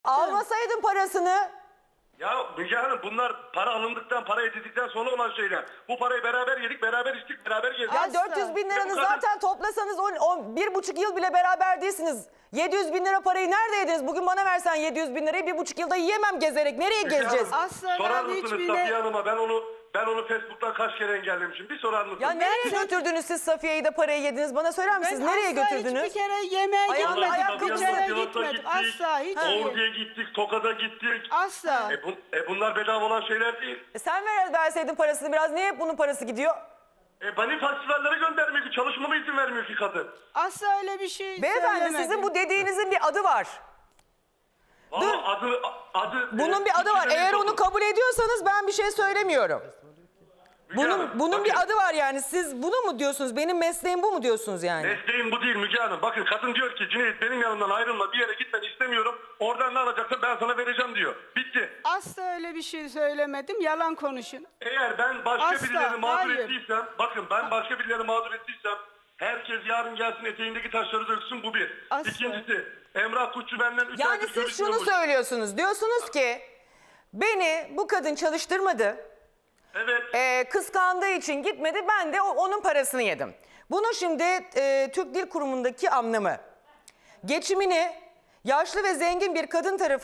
Almasaydın parasını. Ya Müge Hanım bunlar para alındıktan, para edildikten sonra olan şeyler. Bu parayı beraber yedik, beraber içtik, beraber gezdik. Ya 400 bin liranı Bu kadar- zaten toplasanız 1,5 yıl bile beraber değilsiniz. 700 bin lira parayı nerede yediniz? Bugün bana versen 700 bin lirayı 1,5 yılda yiyemem gezerek. Nereye gezeceğiz? Asla Sorar ben mısınız hiçbirine- Safiye Hanım'a? Ben onu Facebook'tan kaç kere engellemişim. Bir sorar mısınız? Ya nereye götürdünüz siz Safiye'yi de parayı yediniz? Bana söyler misiniz? Nereye götürdünüz? Hiçbir kere yemeğe Ayağına gitmedik. ayak Bir kırmızı kere Sivas'a gitmedik. gittik, Asla hiç. Ordu'ya gittik, Tokat'a gittik. Asla. Bunlar bedava olan şeyler değil. Sen verseydin parasını biraz. Niye hep bunun parası gidiyor? Beni festivallere göndermiyor ki. Çalışmama izin vermiyor ki kadın. Asla öyle bir şey Beyefendi söylemedim. sizin bu dediğinizin bir adı var. Valla adı... Bunun bir adı var. Eğer onu kabul ediyorsanız ben bir şey söylemiyorum. Bunun bir adı var yani. Siz bunu mu diyorsunuz? Benim mesleğim bu mu diyorsunuz yani? Mesleğim bu değil Müge Hanım. Bakın kadın diyor ki Cüneyt benim yanımdan ayrılma, bir yere gitmeni istemiyorum. Oradan ne alacaksa ben sana vereceğim diyor. Bitti. Asla öyle bir şey söylemedim. Yalan konuşun. Eğer ben başka Asla, birilerini mağdur hayır. ettiysem, bakın ben başka birilerini mağdur ettiysem herkes yarın gelsin eteğindeki taşları döksün, bu bir. Asla. İkincisi Emrah Kutçu benden 3 Yani siz şunu söylüyorsunuz. Diyorsunuz ki beni bu kadın çalıştırmadı. Evet. Kıskandığı için gitmedi. Ben de onun parasını yedim. Bunu şimdi Türk Dil Kurumu'ndaki anlamı. Geçimi yaşlı ve zengin bir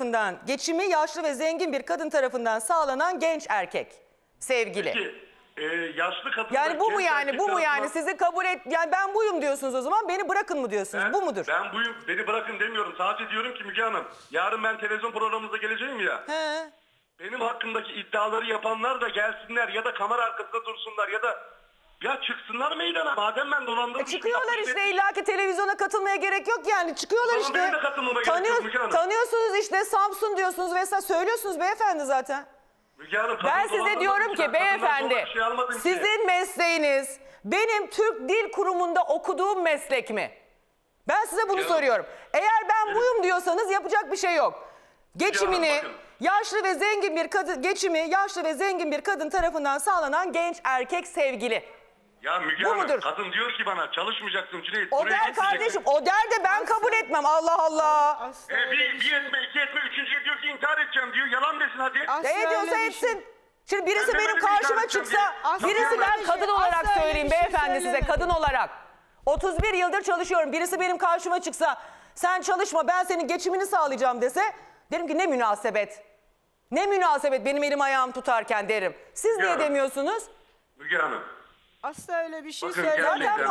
kadın tarafından sağlanan genç erkek. Sevgili. Peki, yaşlı kadın... Yani bu mu yani? Bu mu yani? Sizi kabul et... Yani ben buyum diyorsunuz o zaman. Beni bırakın mı diyorsunuz? Bu mudur? Ben buyum. Beni bırakın demiyorum. Sadece diyorum ki Müge Hanım, yarın ben televizyon programımıza geleceğim ya. He. Benim hakkımdaki iddiaları yapanlar da gelsinler ya da kamera arkasında dursunlar ya da çıksınlar meydana. Madem ben dolandırmışım. Çıkıyorlar işte, illaki televizyona katılmaya gerek yok yani. Çıkıyorlar Ama işte. benim de katılmama gerek yok Müge Hanım. Tanıyorsunuz işte, Samsun diyorsunuz vesaire söylüyorsunuz beyefendi zaten. Müge Hanım, Ben size diyorum ki beyefendi, sizin mesleğiniz benim Türk Dil Kurumu'nda okuduğum meslek mi? Ben size bunu soruyorum. Eğer ben buyum diyorsanız yapacak bir şey yok. Geçimini yaşlı ve zengin bir kadın tarafından sağlanan genç erkek sevgili. Ya Müge Bu Hanım, mudur? kadın diyor ki bana çalışmayacaksın Cüneyt. O buraya der gitmeyeceksin. kardeşim, o der de ben kabul etmem. Allah Allah. Asla öyle Bir etme, iki etme, üçüncüye diyor ki intihar edeceğim diyor. Yalan desin hadi. Asla Ne ediyorsa öyle bir şey- etsin. Şimdi birisi Ben benim demedim karşıma intihar çıksa, edeceğim birisi diye. ben Asla kadın öyle bir olarak şey- söyleyeyim asla öyle bir şey beyefendi size, söylemedim. kadın olarak. 31 yıldır çalışıyorum. Birisi benim karşıma çıksa, sen çalışma ben senin geçimini sağlayacağım dese, derim ki ne münasebet. Ne münasebet benim elim ayağım tutarken derim. Siz niye Ya. demiyorsunuz? Müge Hanım. Asla öyle bir şey Bakın, söylemedim. Zaten gerçekten.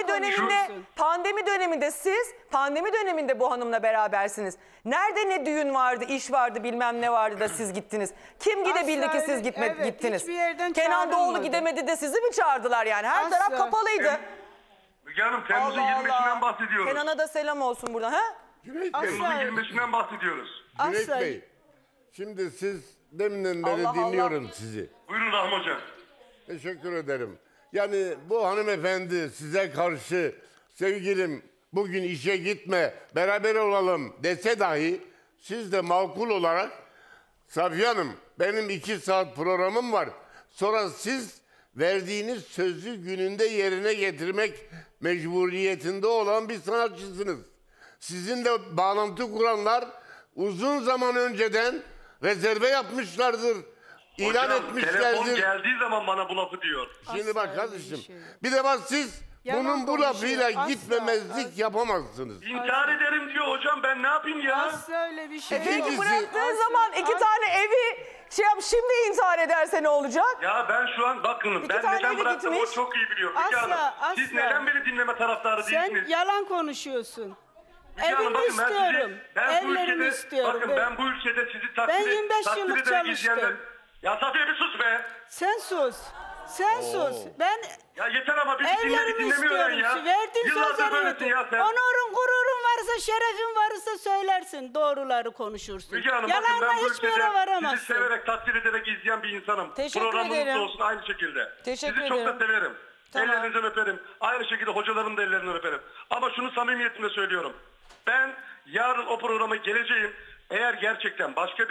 pandemi döneminde siz, pandemi döneminde bu hanımla berabersiniz. Nerede ne düğün vardı, iş vardı, bilmem ne vardı da siz gittiniz. Kim gidebildi ki Asla siz öyle- evet, gittiniz? hiçbir yerden Kenan Doğulu çağrılmadı. gidemedi de sizi mi çağırdılar yani? Her Asla. taraf kapalıydı. Müge Hanım, Temmuz'un 25'inden bahsediyoruz. Kenan'a da selam olsun buradan. Ha? Cüneyt Bey, Temmuz'un 25'inden bahsediyoruz. Cüneyt Asla. Bey, şimdi siz deminden beri Allah dinliyorum sizi. Buyurun Rahmi Hocam. Teşekkür ederim. Yani bu hanımefendi size karşı sevgilim bugün işe gitme beraber olalım dese dahi siz de makul olarak Safiye Hanım benim 2 saat programım var. Sonra siz verdiğiniz sözü gününde yerine getirmek mecburiyetinde olan bir sanatçısınız. Sizinle bağlantı kuranlar uzun zaman önceden rezerve yapmışlardır. İlan Hocam, etmişlerdir. telefon geldiği zaman bana bu lafı diyor. Şimdi Asla bak öyle kardeşim. bir şey yok. Bir de bak siz Yalan bunun bu konuşuyor. lafıyla Asla, gitmemezlik asla. yapamazsınız. İntihar ederim diyor hocam, ben ne yapayım ya? Asla öyle bir şey Peki yok. İkincisi- bıraktığın zaman 2 tane evi şimdi intihar ederse ne olacak? Ya ben şu an bakın İki ben tane neden de bıraktım o gitmiş. çok iyi biliyor. Müge Asla, Hanım, siz asla. neden beni dinleme taraftarı Sen değilsiniz? yalan konuşuyorsun. Müge Hanım, Evimi bakın istiyorum. ben bu Evlerimi ülkede, istiyorum. bakın ben bu ülkede sizi takdir 25 takdir yıllık ederek çalıştım. izleyenler- Ya Safiye bir sus be. Sen sus. Sen sus. Ben Ya yeter ama bizi evlerimi dinlemiyor ya. istiyorum. Verdiğim Yıllardır sözleri böylesin ya sen. Onurun, gururun varsa, şerefin varsa söylersin. Doğruları konuşursun. Müge Hanım bakın Yalanla ben bu hiçbir yere ülkede sizi varamazsın. severek takdir ederek izleyen bir insanım. Teşekkür Programınız ederim. da olsun aynı şekilde. Teşekkür sizi çok ederim. da severim. Tamam. Ellerinizden öperim. Aynı şekilde hocaların da ellerinden öperim. Ama şunu samimiyetimle söylüyorum. Ben yarın o programa geleceğim. Eğer gerçekten başka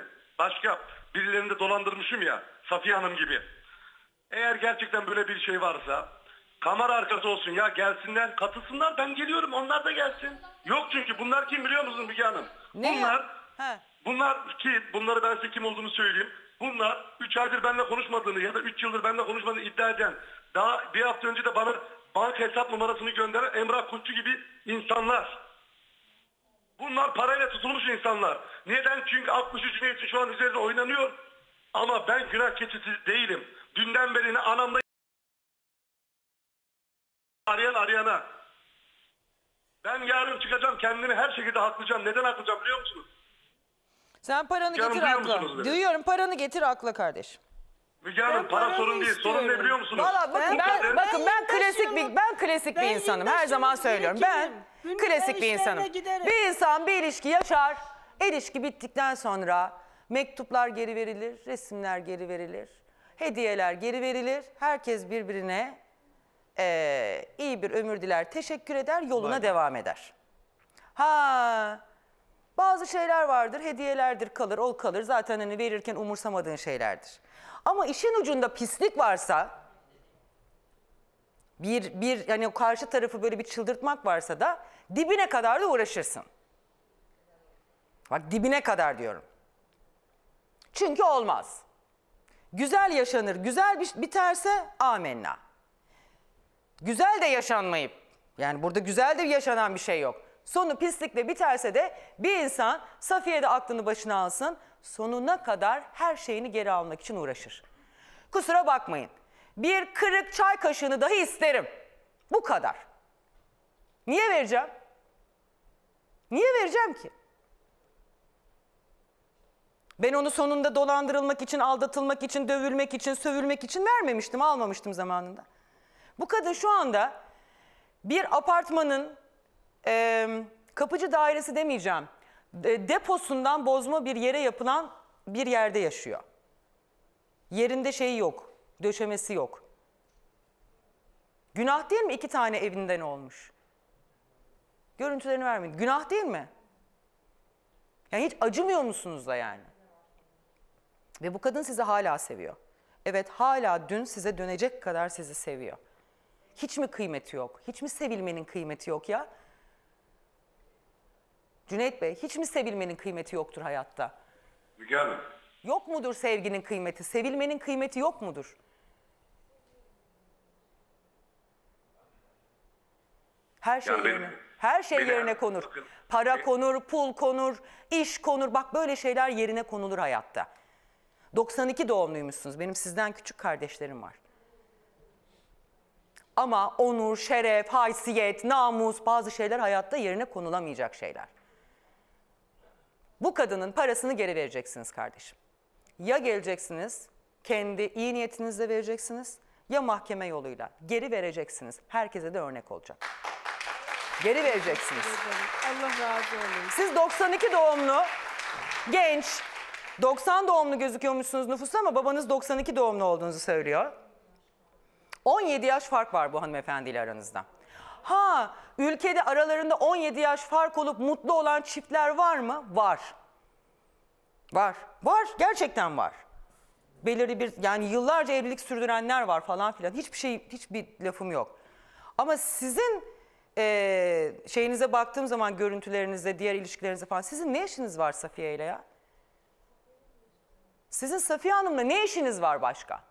birilerini de dolandırmışım ya, Safiye Hanım gibi. Eğer gerçekten böyle bir şey varsa kamera arkası olsun ya, gelsinler katılsınlar, ben geliyorum, onlar da gelsin. Yok çünkü bunlar kim biliyor musun Müge Hanım? Ne ya? Bunlar He. Bunları ben size kim olduğunu söyleyeyim. Bunlar 3 aydır benimle konuşmadığını ya da 3 yıldır benimle konuşmadığını iddia eden, daha bir hafta önce de bana banka hesap numarasını gönderen Emrah Kuşçu gibi insanlar. Bunlar parayla tutulmuş insanlar. Neden? Çünkü Akkuşu Cüneyt'in şu an üzerinde oynanıyor. Ama ben günah keçisi değilim. Dünden beri anamda arayana. Ben yarın çıkacağım, kendimi her şekilde haklayacağım. Neden haklayacağım biliyor musunuz? Sen paranı Canım, getir duyuyor akla. musunuz beni? Duyuyorum, paranı getir akla kardeşim. Müge Hanım, para sorun değil. Sorun ne biliyor musunuz? Valla bakın ben klasik bir insanım. Her zaman söylüyorum. Ben klasik bir insanım. Bir insan bir ilişki yaşar. İlişki bittikten sonra mektuplar geri verilir, resimler geri verilir, hediyeler geri verilir. Herkes birbirine iyi bir ömür diler, teşekkür eder, yoluna devam eder. Bazı şeyler vardır, hediyelerdir, kalır, ol kalır. Zaten hani verirken umursamadığın şeylerdir. Ama işin ucunda pislik varsa, yani karşı tarafı böyle bir çıldırtmak varsa da dibine kadar da uğraşırsın. Bak dibine kadar diyorum. Çünkü olmaz. Güzel yaşanır, güzel biterse amenna. Güzel de yaşanmayıp, yani burada güzel de yaşanan bir şey yok. Sonu pislikle biterse de bir insan Safiye de aklını başına alsın, sonuna kadar her şeyini geri almak için uğraşır. Kusura bakmayın. Bir kırık çay kaşığını dahi isterim. Bu kadar. Niye vereceğim? Niye vereceğim ki? Ben onu sonunda dolandırılmak için, aldatılmak için, dövülmek için, sövülmek için vermemiştim, almamıştım zamanında. Bu kadın şu anda bir apartmanın kapıcı dairesi demeyeceğim, deposundan bozma bir yere yapılan bir yerde yaşıyor. Yerinde şeyi yok, döşemesi yok. Günah değil mi 2 tane evinden olmuş? Görüntülerini vermeyin. Günah değil mi? Yani hiç acımıyor musunuz da yani? Ve bu kadın sizi hala seviyor. Evet, hala dün size dönecek kadar sizi seviyor. Hiç mi kıymeti yok? Hiç mi sevilmenin kıymeti yok ya? Cüneyt Bey, hiç mi sevilmenin kıymeti yoktur hayatta? Müge Hanım. Yok mudur sevginin kıymeti? Sevilmenin kıymeti yok mudur? Her şey yerine. Her şey yerine konur. Para konur, pul konur, iş konur. Bak böyle şeyler yerine konulur hayatta. 92 doğumluymuşsunuz. Benim sizden küçük kardeşlerim var. Ama onur, şeref, haysiyet, namus, bazı şeyler hayatta yerine konulamayacak şeyler. Bu kadının parasını geri vereceksiniz kardeşim. Ya geleceksiniz, kendi iyi niyetinizle vereceksiniz, ya mahkeme yoluyla geri vereceksiniz. Herkese de örnek olacak. Geri vereceksiniz. Allah razı olsun. Siz 92 doğumlu, genç, 90 doğumlu gözüküyormuşsunuz nüfusta ama babanız 92 doğumlu olduğunuzu söylüyor. 17 yaş fark var bu hanımefendiyle aranızda. Ülkede aralarında 17 yaş fark olup mutlu olan çiftler var mı? Var. Var. Var. Gerçekten var. Belirli bir, yani yıllarca evlilik sürdürenler var falan filan. Hiçbir lafım yok. Ama sizin şeyinize baktığım zaman, görüntülerinizde, diğer ilişkilerinize falan, sizin ne işiniz var Safiye ile ya? Sizin Safiye Hanım'la ne işiniz var başka?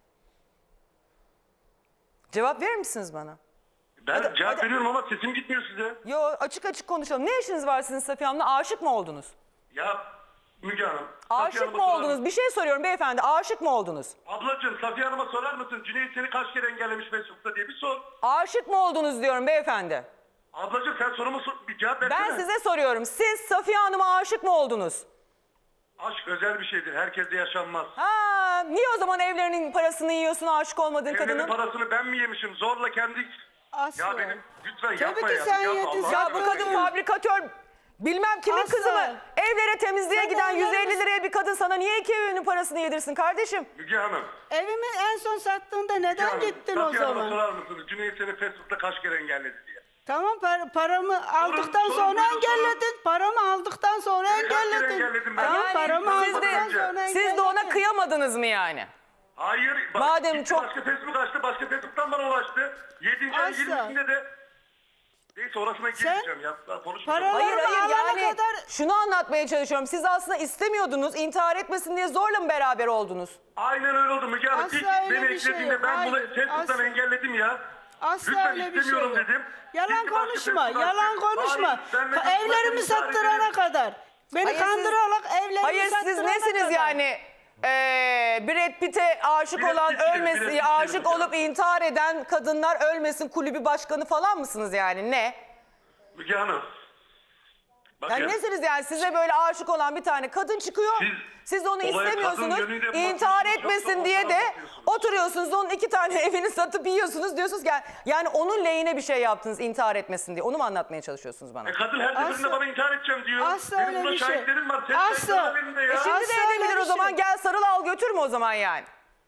Cevap verir misiniz bana? Ben cevap veriyorum ama sesim gitmiyor size. Yo, açık açık konuşalım. Ne işiniz var sizin Safiye Hanım'la? Aşık mı oldunuz? Ya Müge Hanım. Aşık mı oldunuz? Bir şey soruyorum beyefendi. Aşık mı oldunuz? Ablacığım, Safiye Hanım'a sorar mısın? Cüneyt seni kaç kere engellemiş Facebook'ta diye bir sor. Aşık mı oldunuz diyorum beyefendi. Ablacığım sen sorumu bir cevap versene. Ben size soruyorum. Siz Safiye Hanım'a aşık mı oldunuz? Aşk özel bir şeydir. Herkeste yaşanmaz. Niye o zaman evlerinin parasını yiyorsun aşık olmadığın Evlerin kadının? parasını ben mi yemişim? Zorla kendi... Asla. Ya benim lütfen Tabii yapma ki ya. sen Yapma, yedin. Allah Ya aşkına. bu kadın fabrikatör, bilmem kimin Asla. kızı mı? Evlere temizliğe Sen giden evler 150 misin? liraya bir kadın sana niye 2 evinin parasını yedirsin kardeşim? Müge Hanım. Evimi en son sattığında neden Hanım, gittin o Safiye Hanım'a zaman? sorar mısınız? Cüneyt seni Facebook'ta kaç kere engelledi diye. Tamam, paramı aldıktan sorun sonra buyurun, engelledin. Paramı aldıktan sonra Kaç kere engelledin. engelledim ben? Tamam, Yani paramı siz de- aldıktan sonra engelledin. Siz de ona kıyamadınız mı yani? Hayır. Bak, Madem gitti çok- Başka Facebook açtı. Başka Facebook'tan bana ulaştı. 7. ayın Asla. 20'sinde de Neyse orasına girmeyeceğim ya. Daha konuşmayacağım. Para- Hayır hayır alana yani kadar- şunu anlatmaya çalışıyorum. Siz aslında istemiyordunuz, intihar etmesin diye zorla mı beraber oldunuz? Aynen öyle oldu Müge Hanım. Asla İlk öyle beni bir şey eklediğinde yok. ben bunu Hayır, Facebook'tan asla. engelledim ya. Asla Lütfen öyle bir şey istemiyorum yok. dedim. Yalan Gitti başka konuşma, Facebook'tan yalan açtı. konuşma. Hayır, benle bir Evlerimi intihar sattırana edelim. kadar. Beni Hayır, siz- kandırarak evlerimi Hayır siz sattırana nesiniz kadar. yani? Brad Pitt'e aşık Brad olan Pitt diyelim, ölmesin, Brad Pitt aşık diyelim ya. olup intihar eden kadınlar ölmesin kulübü başkanı falan mısınız yani? Ne? Müge Hanım. Bakın. Yani nesiniz yani? Size böyle aşık olan bir tane kadın çıkıyor. Siz onu olaya istemiyorsunuz. kadın yönüyle İntihar bakıyorsunuz, etmesin çok da diye de ortadan bakıyorsunuz. oturuyorsunuz. Onun 2 tane evini satıp yiyorsunuz. Diyorsunuz ki yani onun lehine bir şey yaptınız intihar etmesin diye. Onu mu anlatmaya çalışıyorsunuz bana? Kadın her seferinde Asla- bana intihar edeceğim diyor. Asla Benim öyle buna bir şey. şahitlerim var. Ses Asla. kayıtları elimde ya. Şimdi Asla de öyle edebilir bir o zaman. şey. Gel sarıl al götürme o zaman yani.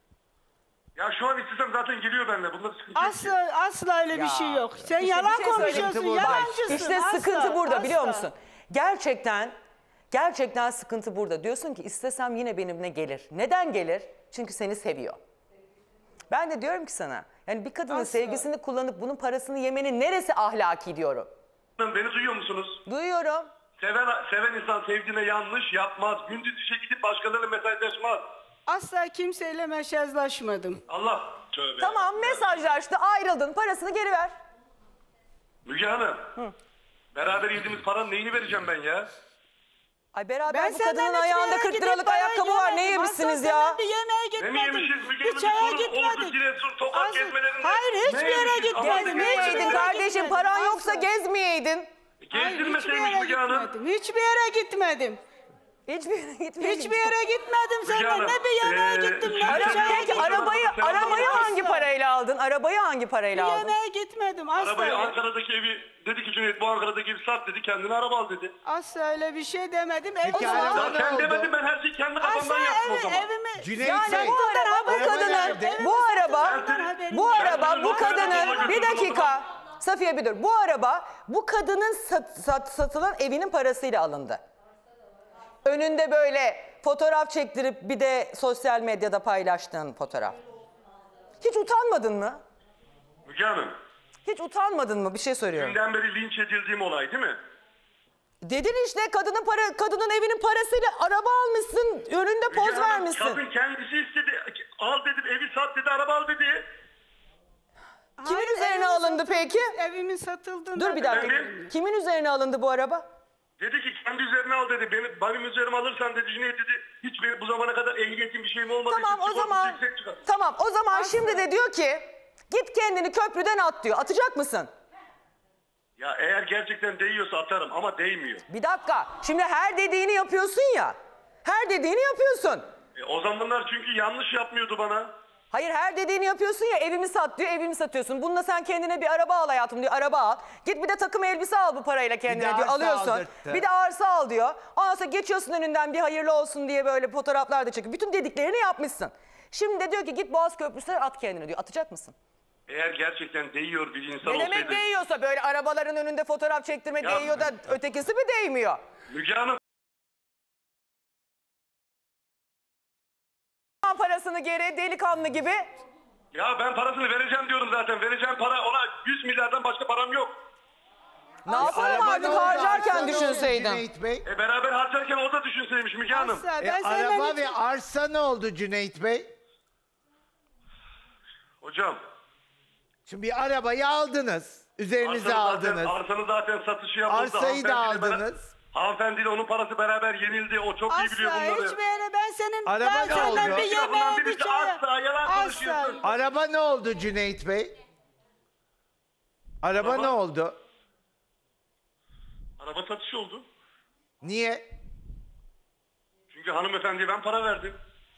Ya şu an istesem zaten geliyor benimle. Bunda sıkıntı yok ki. Asla öyle bir şey yok. Sen İşte yalan bir şey söyleyeyim. konuşuyorsun, Sıkıntı burada. yalancısın. İşte asla, sıkıntı burada asla. biliyor musun? Gerçekten sıkıntı burada. Diyorsun ki istesem yine benimle gelir. Neden gelir? Çünkü seni seviyor. Ben de diyorum ki sana yani bir kadının Asla. sevgisini kullanıp bunun parasını yemenin neresi ahlaki diyorum. Beni duyuyor musunuz? Duyuyorum. Seven insan sevdiğine yanlış yapmaz. Gündüz işe gidip başkalarıyla mesajlaşmaz. Asla kimseyle meşazlaşmadım. Allah. Tövbe. Tamam mesajlaştı ayrıldın parasını geri ver. Müge Hanım. Beraber yediğimiz paranın neyini vereceğim ben ya? Ay beraber Ben bu senden kadının hiçbir ayağında yere 40 gidip liralık para ayakkabı var. Ne yemedim. yemişsiniz Asla ya? senden bir yemeğe Ne gitmedim. mi yemişiz Müge Hanım? Bir çaya Sorun Ordu, gitmedik. Giresun, Tokat Asla- gezmelerinde. Hayır, hiçbir ne yere yemişiz? gitmedim. Allah Hiçbir bilir. yere Gezmeyeydin kardeşim gitmedim. paran Asla. yoksa gezmeyeydin. Hayır, hiçbir Gezdirmeseymiş yere Müge Hanım. gitmedim. Hiçbir yere gitmedim. Hiçbir yere gitmedin. Hiçbir yere gitmedim seninle. Hanım, Ne bir yemeğe gittim ne bir çaya Peki gittim. arabayı hangi parayla aldın? Arabayı hangi Bir parayla aldın? yemeğe gitmedim. Asla. Arabayı Ankara'daki evi dedi ki Cüneyt bu Ankara'daki evi sat dedi. Kendine araba al dedi. Asla öyle bir şey demedim. Peki Evimi- araba Ya ne sen oldu? demedin ben her şeyi kendi kafamdan Asla yaptım o zaman. evimi... Cüneyt Yani Bey, bu araba bu araba kadının nerede? bu araba haberim bu yok. araba bu Ben kadının bunu bir götürdüm o dakika zaman. Safiye bir dur. Bu araba bu kadının satılan evinin parasıyla alındı. Önünde böyle fotoğraf çektirip bir de sosyal medyada paylaştığın fotoğraf. Hiç utanmadın mı? Müge Hanım. Hiç utanmadın mı? Bir şey soruyorum. Dünden beri linç edildiğim olay değil mi? Dedin işte kadının evinin parasıyla araba almışsın, önünde poz Müge Hanım, vermişsin. Kadın kendisi istedi. Al dedim evi sat dedi araba al dedi. Kimin Hayır, üzerine evimin alındı satıldı- peki? Evimin satıldığında... Dur bir dakika. Efendim? Kimin üzerine alındı bu araba? Dedi ki kendi üzerine al dedi. Benim üzerime alırsan dedi Cüneyt dedi. Hiç benim bu zamana kadar ehliyetim bir şeyim olmadı. Tamam o zaman şimdi de diyor ki git kendini köprüden at diyor. Atacak mısın? Ya eğer gerçekten değiyorsa atarım ama değmiyor. Bir dakika. Şimdi her dediğini yapıyorsun ya. Her dediğini yapıyorsun. O zamanlar çünkü yanlış yapmıyordu bana. Hayır her dediğini yapıyorsun ya evimi sat diyor evimi satıyorsun. Bununla sen kendine bir araba al hayatım diyor araba al. Git bir de takım elbise al bu parayla kendine de diyor arsa alıyorsun. aldırttı. Bir de arsa al diyor. Ondan sonra geçiyorsun önünden bir hayırlı olsun diye böyle fotoğraflar da çekiyor. Bütün dediklerini yapmışsın. Şimdi de diyor ki git Boğaz Köprüsü'ne at kendini diyor. Atacak mısın? Eğer gerçekten değiyor bir insan Ne demek olsaydı. değiyorsa böyle arabaların önünde fotoğraf çektirme Ya- değiyor da ötekisi mi değmiyor? Müge Hanım Parasını geri delikanlı gibi. ya ben parasını vereceğim diyorum zaten. Vereceğim para ona 100 milyardan başka param yok. Ne yapalım araba ne artık oldu? harcarken Arsa ne oldu düşünseydin. Cüneyt Bey? Beraber harcarken o da düşünseymiş Müge Hanım. Asla ben senden Araba hiç... ve arsa ne oldu Cüneyt Bey? Hocam. Şimdi bir arabayı aldınız. Üzerinize aldınız. Arsanın zaten satışı yapıldı. Arsayı da Hanımefendiyle aldınız. Hanımefendiyle onun parası beraber yenildi. O çok iyi biliyor Asla bunları. hiçbir yere ben senin... Araba ben ne senden oldu? bir Lafından yemeğe bir birisi çaya... asla yalan konuşuyorsun. Araba ne oldu Cüneyt Bey? Araba ne oldu? Araba satışı oldu. Niye? Çünkü hanımefendiye ben para verdim.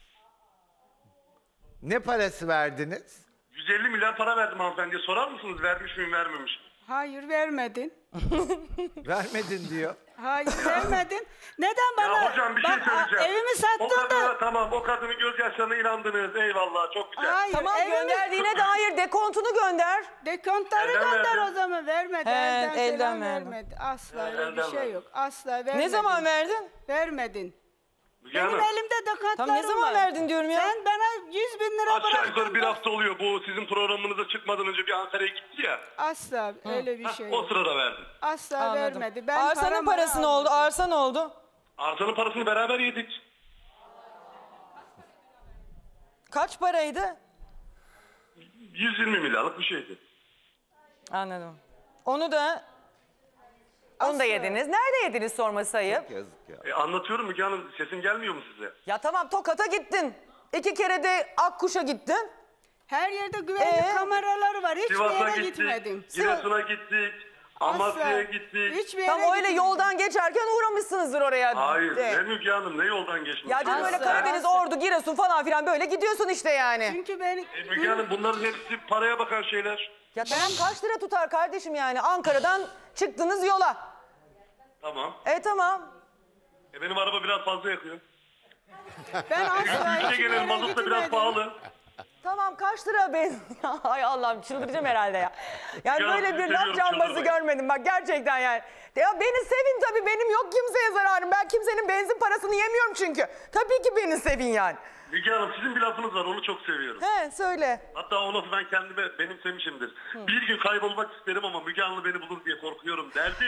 Ne parası verdiniz? 150 milyar para verdim hanımefendiye. Sorar mısınız vermiş miyim vermemiş miyim? Hayır vermedin. Vermedin diyor. Hayır vermedin. Neden bana... Ya hocam bir şey bak, söyleyeceğim. Evimi O sattın kadına da... tamam o kadının gözyaşlarına inandınız. Eyvallah çok güzel. Hayır, Tamam evimi... gönderdiğine dair dekontunu gönder. Dekontları Elden gönder verdim. o zaman. Vermedi. He, elden elden falan verdim. vermedi. Asla öyle bir Elden şey verdim. yok. Asla vermedin. Ne zaman verdin? Vermedin. Müge Benim Hanım, elimde de kartlarım Tam ne zaman var. verdin diyorum ya. Sen bana 100 bin lira aşağı bıraktın. yukarı bir hafta oluyor. Bu sizin programınıza çıkmadan önce bir Ankara'ya gitti ya. Asla öyle bir şey O yok. sırada verdim. Asla Anladım. vermedi. Ben Arsanın paramı parası ne oldu? aldım. Arsa ne oldu? Arsanın parasını beraber yedik. Kaç paraydı? 120 milyarlık bir şeydi. Anladım. Onu da Asla. yediniz. Nerede yediniz sorması ayıp? Yazık ya. Anlatıyorum Müge Hanım, sesim gelmiyor mu size? Ya tamam Tokat'a gittin. 2 kere de Akkuş'a gittin. Her yerde güvenlik kameraları var. Hiçbir Sivas'a yere gittik, gitmedim. Giresun'a gittik, Amasya'ya gittik. Hiçbir yere Tam öyle gitmedim. yoldan geçerken uğramışsınızdır oraya. Hayır, De. ne Müge Hanım, ne yoldan geçmiş? Ya canım böyle Asla. Karadeniz, Ordu, Giresun falan filan böyle gidiyorsun işte yani. Çünkü ben Müge Hanım, bunların hepsi paraya bakan şeyler. Ya tamam kaç lira tutar kardeşim yani? Ankara'dan çıktınız yola. Tamam. Tamam. Benim araba biraz fazla yakıyor. ben asla Ülke hiçbir genel yere mazot da biraz gitmedim. pahalı. Tamam kaç lira benzin? Ay Allah'ım çıldıracağım herhalde ya. Yani Ya, böyle sizi bir seviyorum, laf cambazı çıldırmayın. görmedim bak gerçekten yani. Ya beni sevin tabii benim yok kimseye zararım. Ben kimsenin benzin parasını yemiyorum çünkü. Tabii ki beni sevin yani. Müge Hanım, sizin bir lafınız var, onu çok seviyorum. He söyle. Hatta o lafı ben kendime benimsemişimdir. Bir gün kaybolmak isterim ama Müge Hanım beni bulur diye korkuyorum derdim.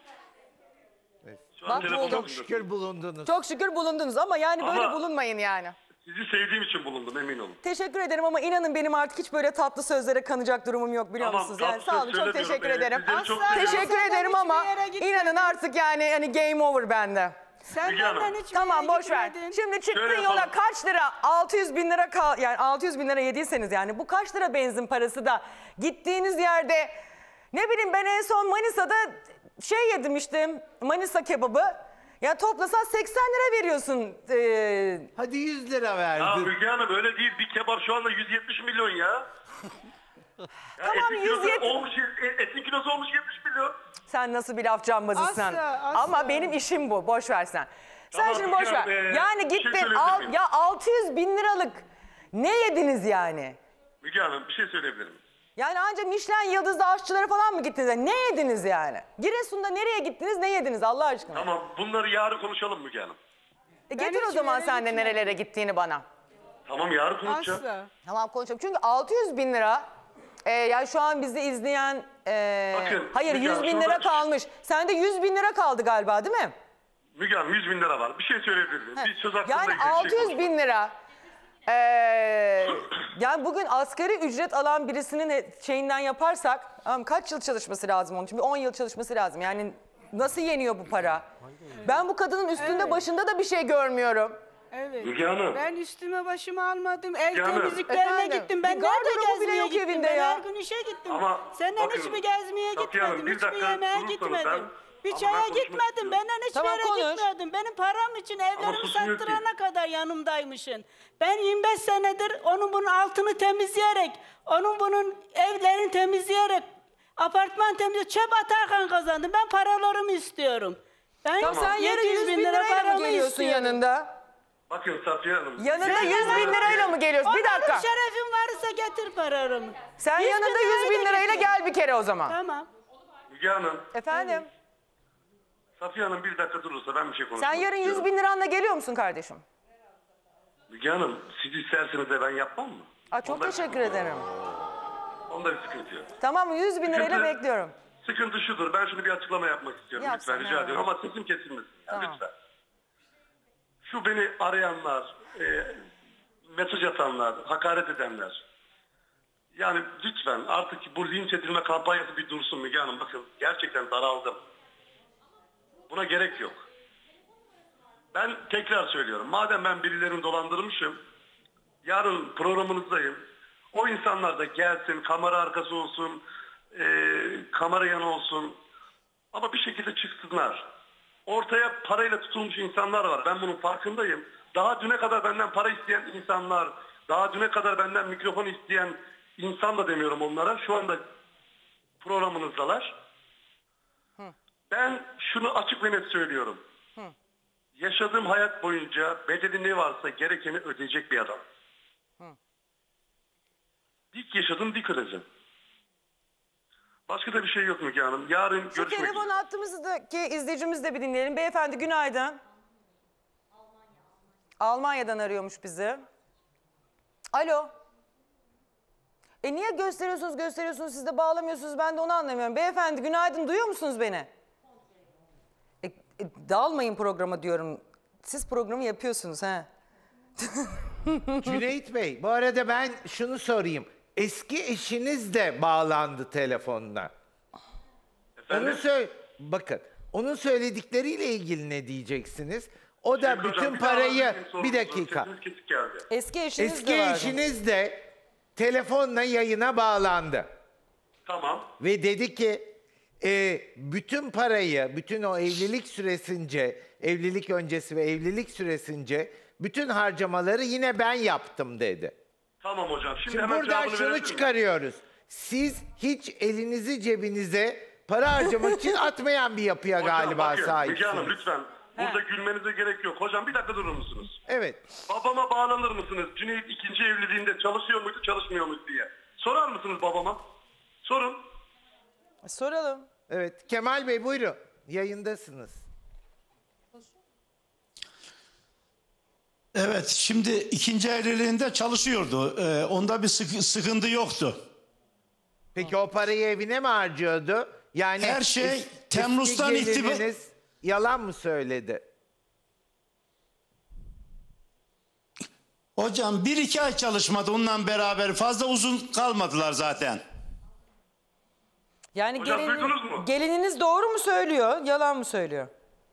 Şu an Bak telefonum buldum. Çok şükür bulundunuz. Çok şükür bulundunuz ama yani böyle Ama- bulunmayın yani. Sizi sevdiğim için bulundum, emin olun. Teşekkür ederim ama inanın benim artık hiç böyle tatlı sözlere kanacak durumum yok biliyor Tamam, musunuz? Yani tatlı sağ olun söz çok söylemiyorum. teşekkür ederim. Sizleri çok Asla seviyorum. Teşekkür Sen ederim hiçbir ama yere gitmedin. inanın artık yani hani game over bende. Sen Müge Hanım. benden hiçbir Tamam yere boş ver. gitmedin. Şimdi çıktın Şöyle yola yapalım. kaç lira? 600 bin lira kal yani 600 bin lira yediyseniz yani bu kaç lira benzin parası da gittiğiniz yerde ne bileyim ben en son Manisa'da şey yedim işte Manisa kebabı. Ya toplasan 80 lira veriyorsun. Hadi 100 lira Ya verdin. Müge Hanım öyle değil, bir kebap şu anda 170 milyon ya. Tamam, etin kilosu 170 olmuş, etin kilosu olmuş 70 milyon. Sen nasıl bir laf cambazısın? Asla, asla. Ama benim işim bu. Boş ver sen. Sen Tamam, şimdi boş ver. Müge Hanım, Yani bir şey gittin söyleyebilir miyim? ya 600 bin liralık ne yediniz yani? Müge Hanım bir şey söyleyebilirim. Yani anca Michelin yıldızlı aşçılara falan mı gittiniz? Ne yediniz yani? Giresun'da nereye gittiniz, ne yediniz Allah aşkına? Tamam, bunları yarın konuşalım Müge Hanım. Getir o hiçbir zaman yere sen de gitmedim. nerelere gittiğini bana. Tamam, yarın konuşacağız. Asla. Tamam konuşalım. Çünkü 600 bin lira yani şu an bizi izleyen Bakın, hayır Müge 100 Hanım, bin lira şurada- kalmış. Sende 100 bin lira kaldı galiba değil mi? Müge Hanım 100 bin lira var. Bir şey söyleyebilir miyim? Bir söz hakkında Yani ilgili bir şey 600 konuşalım. bin lira. Yani bugün asgari ücret alan birisinin şeyinden yaparsak kaç yıl çalışması lazım onun için? Bir 10 yıl çalışması lazım. Yani nasıl yeniyor bu para? Ben bu kadının üstünde başında da bir şey görmüyorum. Evet. Müge Hanım. Ben üstüme başımı almadım. El Müge Hanım. temizliklerine Efendim? gittim. Ben Bir nerede gardırobu bile gezmeye yok gittim? evinde Ben ya. her gün işe gittim. Ama Senden bakın, hiçbir gezmeye Safiye Hanım, gitmedim. bir Hiçbir dakika yemeğe durursanız gitmedim. Bir ama çaya ben konuşmak gitmedim. istiyorum. Benden hiçbir Tamam, yere konuş. gitmedim. Benim param için evlerimi susmuyor ki. sattırana kadar yanımdaymışsın. Ben 25 senedir onun bunun altını temizleyerek, onun bunun evlerini temizleyerek, apartman temizleyerek, çöp atarken kazandım. Ben paralarımı istiyorum. Ben Tamam. Sen yarın 100 bin lirayla mı paramı geliyorsun istiyorum. yanında? Bakın Safiye Hanım. Yanında Sen 100 bin yanında- lirayla mı geliyorsun? Bir Onların dakika. şerefin varsa getir paramı. Sen 100 bin yanında lirayı 100 bin da lirayla getir. gel bir kere o zaman. Tamam. Müge Hanım. Efendim? Safiye Hanım bir dakika durursa ben bir şey Sen konuşmak yarın 100 istiyorum. bin liranla geliyor musun kardeşim? Müge Hanım siz isterseniz de ben yapmam mı? Çok Onda bir teşekkür sıkıntı ederim. yok. Onda bir sıkıntı yok. Tamam 100 bin lirayla Sıkıntı- bekliyorum. Sıkıntı şudur. Ben şunu bir açıklama yapmak istiyorum. Yapsana, Lütfen rica evet. ediyorum. Ama sesim kesilmesin. Yani, Tamam. lütfen. Şu beni arayanlar, mesaj atanlar, hakaret edenler. Yani lütfen artık bu linç edilme kampanyası bir dursun Müge Hanım. Bakın gerçekten daraldım. Buna gerek yok. Ben tekrar söylüyorum. Madem ben birilerini dolandırmışım, yarın programınızdayım. O insanlar da gelsin, kamera arkası olsun, kamera yanı olsun. Ama bir şekilde çıksınlar. Ortaya parayla tutulmuş insanlar var. Ben bunun farkındayım. Daha düne kadar benden para isteyen insanlar, daha düne kadar benden mikrofon isteyen insan da demiyorum onlara. Şu anda programınızdalar. Ben şunu açık ve net söylüyorum. Yaşadığım hayat boyunca bedeli ne varsa gerekeni ödeyecek bir adam. Dik yaşadım, dik öleceğim. Başka da bir şey yok Müge Hanım. Yarın Şu görüşmek telefon üzere. hattımızdaki izleyicimizi de bir dinleyelim. Beyefendi günaydın. Almanya'dan arıyormuş bizi. Alo. Niye gösteriyorsunuz siz de bağlamıyorsunuz, ben de onu anlamıyorum. Beyefendi günaydın, duyuyor musunuz beni? Dalmayın programa diyorum. Siz programı yapıyorsunuz ha. Cüneyt Bey, bu arada ben şunu sorayım. Eski eşiniz de bağlandı telefonuna. Efendim? Bakın, onun söyledikleriyle ilgili ne diyeceksiniz? O da Hocam, bütün bir daha parayı... alabilir miyim Bir dakika. Sesiniz kesik geldi. Eski eşiniz Eski de vardı. eşiniz de telefonla yayına bağlandı. Tamam. Ve dedi ki bütün parayı, bütün o evlilik süresince, evlilik öncesi ve evlilik süresince bütün harcamaları yine ben yaptım dedi. Tamam hocam. Şimdi Şimdi hemen buradan cevabını şunu verebilir miyim? çıkarıyoruz. Siz hiç elinizi cebinize para harcamak için atmayan bir yapıya Hocam, galiba bakın, Müge Hanım sahipsiniz. lütfen. Burada gülmenize gerek yok. Hocam bir dakika durur musunuz? Evet. Babama bağlanır mısınız? Cüneyt ikinci evliliğinde çalışıyor muydu, çalışmıyor muydu diye. Sorar mısınız babama? Sorun. Soralım. Evet. Kemal Bey buyurun. Yayındasınız. Evet, şimdi ikinci evliliğinde çalışıyordu. Onda bir sıkıntı yoktu. Peki o parayı evine mi harcıyordu? Yani Her şey eski Temmuz'dan gelininiz yalan mı söyledi? Hocam 1-2 ay çalışmadı onunla beraber. Fazla uzun kalmadılar zaten. Yani Hocam, duydunuz mu? gelininiz doğru mu söylüyor, yalan mı söylüyor?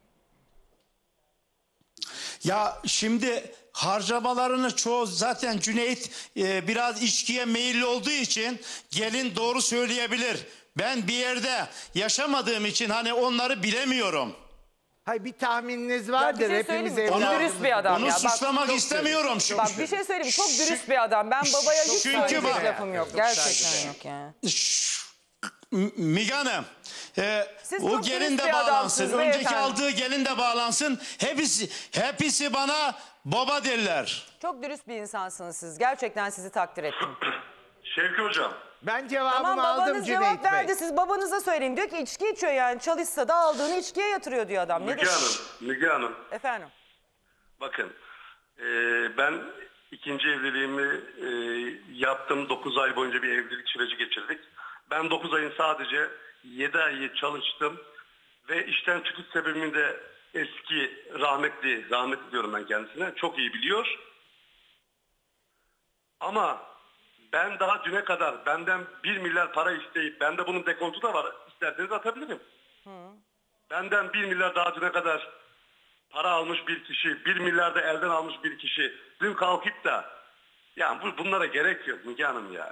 Ya şimdi harcamalarını çoğu zaten Cüneyt biraz içkiye meyilli olduğu için gelin doğru söyleyebilir. Ben bir yerde yaşamadığım için hani onları bilemiyorum. Hayır, bir tahmininiz Ya vardır. bir şey Hepimiz söyleyeyim mi? Çok evladımız. dürüst bir adam Onu ya. Bak, suçlamak çok istemiyorum. bak bir şey söyleyeyim, çok dürüst bir adam. Ben babaya hiç Çünkü söyleyecek bak- lafım yok. Gerçekten yok yani. Müge Hanım, Siz o çok gelin dürüst de bir bağlansın. adamsınız Önceki beyefendi. aldığı gelin de bağlansın. Hepsi bana baba derler. Çok dürüst bir insansınız siz. Gerçekten sizi takdir ettim. Şevki hocam. Ben cevabımı Tamam, aldım babanız Cüneyt cevap Bey. verdi. Siz babanıza söyleyin. Diyor ki içki içiyor yani. Çalışsa da aldığını içkiye yatırıyor diyor adam. Müge Nedir? Hanım. Müge Hanım. Efendim. Bakın. Ben ikinci evliliğimi yaptım. 9 ay boyunca bir evlilik süreci geçirdik. Ben 9 ayın sadece 7 ayı çalıştım. Ve işten çıkış sebebimi de eski rahmetli diyorum ben kendisine, çok iyi biliyor. Ama ben daha düne kadar benden 1 milyar para isteyip, bende bunun dekontu da var, isterseniz atabilirim. Benden 1 milyar daha düne kadar para almış bir kişi, 1 milyar da elden almış bir kişi dün kalkıp da yani bunlara gerek yok Müge Hanım ya.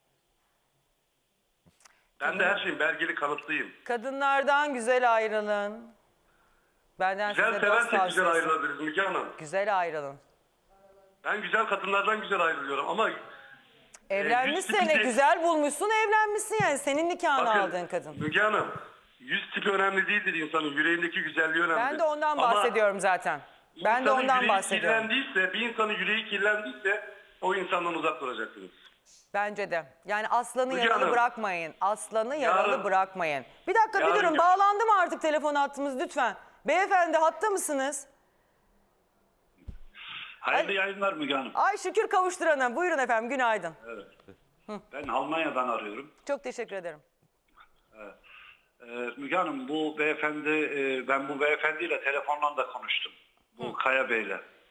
Ben de her şeyin belgeli kanıtlıyım. Kadınlardan güzel ayrılın. Benden Güzel size dost seversek güzel tavsiyesi. ayrılabiliriz Müge Hanım. Güzel ayrılın. Ben güzel kadınlardan güzel ayrılıyorum ama Evlenmişsin, yüz tipi de- güzel bulmuşsun, evlenmişsin yani. Senin nikahını bakın, aldığın kadın. Müge Hanım, yüz tipi önemli değildir insanın, yüreğindeki güzelliği önemli. Ben de ondan Ama bahsediyorum zaten. Ben de insanın ondan yüreği bahsediyorum. kirlendiyse, bir insanın yüreği kirlendiyse o insandan uzak duracaksınız. Bence de. Yani aslanı Müge yaralı Hanım. bırakmayın. Aslanı yaralı Yarın- bırakmayın. Bir dakika bir Yarın durun. gör- Bağlandı mı artık telefon hattımız lütfen? Beyefendi hatta mısınız? Hayırlı yayınlar Müge Hanım. Ay şükür kavuşturana. Buyurun efendim, günaydın. Evet. Ben Almanya'dan arıyorum. Çok teşekkür ederim. Müge Hanım, bu beyefendi, ben bu beyefendiyle telefonla da konuştum. Bu Kaya Bey'le.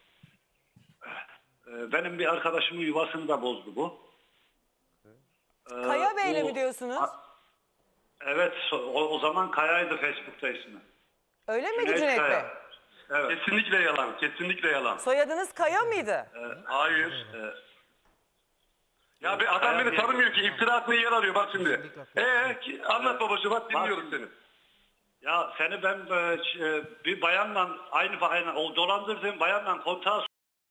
Benim bir arkadaşımın yuvasını da bozdu bu. Kaya Bey'le bu- mi diyorsunuz? Evet, o zaman Kaya'ydı Facebook'ta ismi. Öyle miydi Cüneyt Bey? Kaya. Evet. Kesinlikle yalan, kesinlikle yalan. Soyadınız Kaya mıydı? Hayır. Ya bir adam beni tanımıyor ki, iftira atmaya yer arıyor bak şimdi. Anlat babacığım, bak dinliyorum seni. Ya seni ben bir bayanla aynı o dolandırdığım bayanla kontağı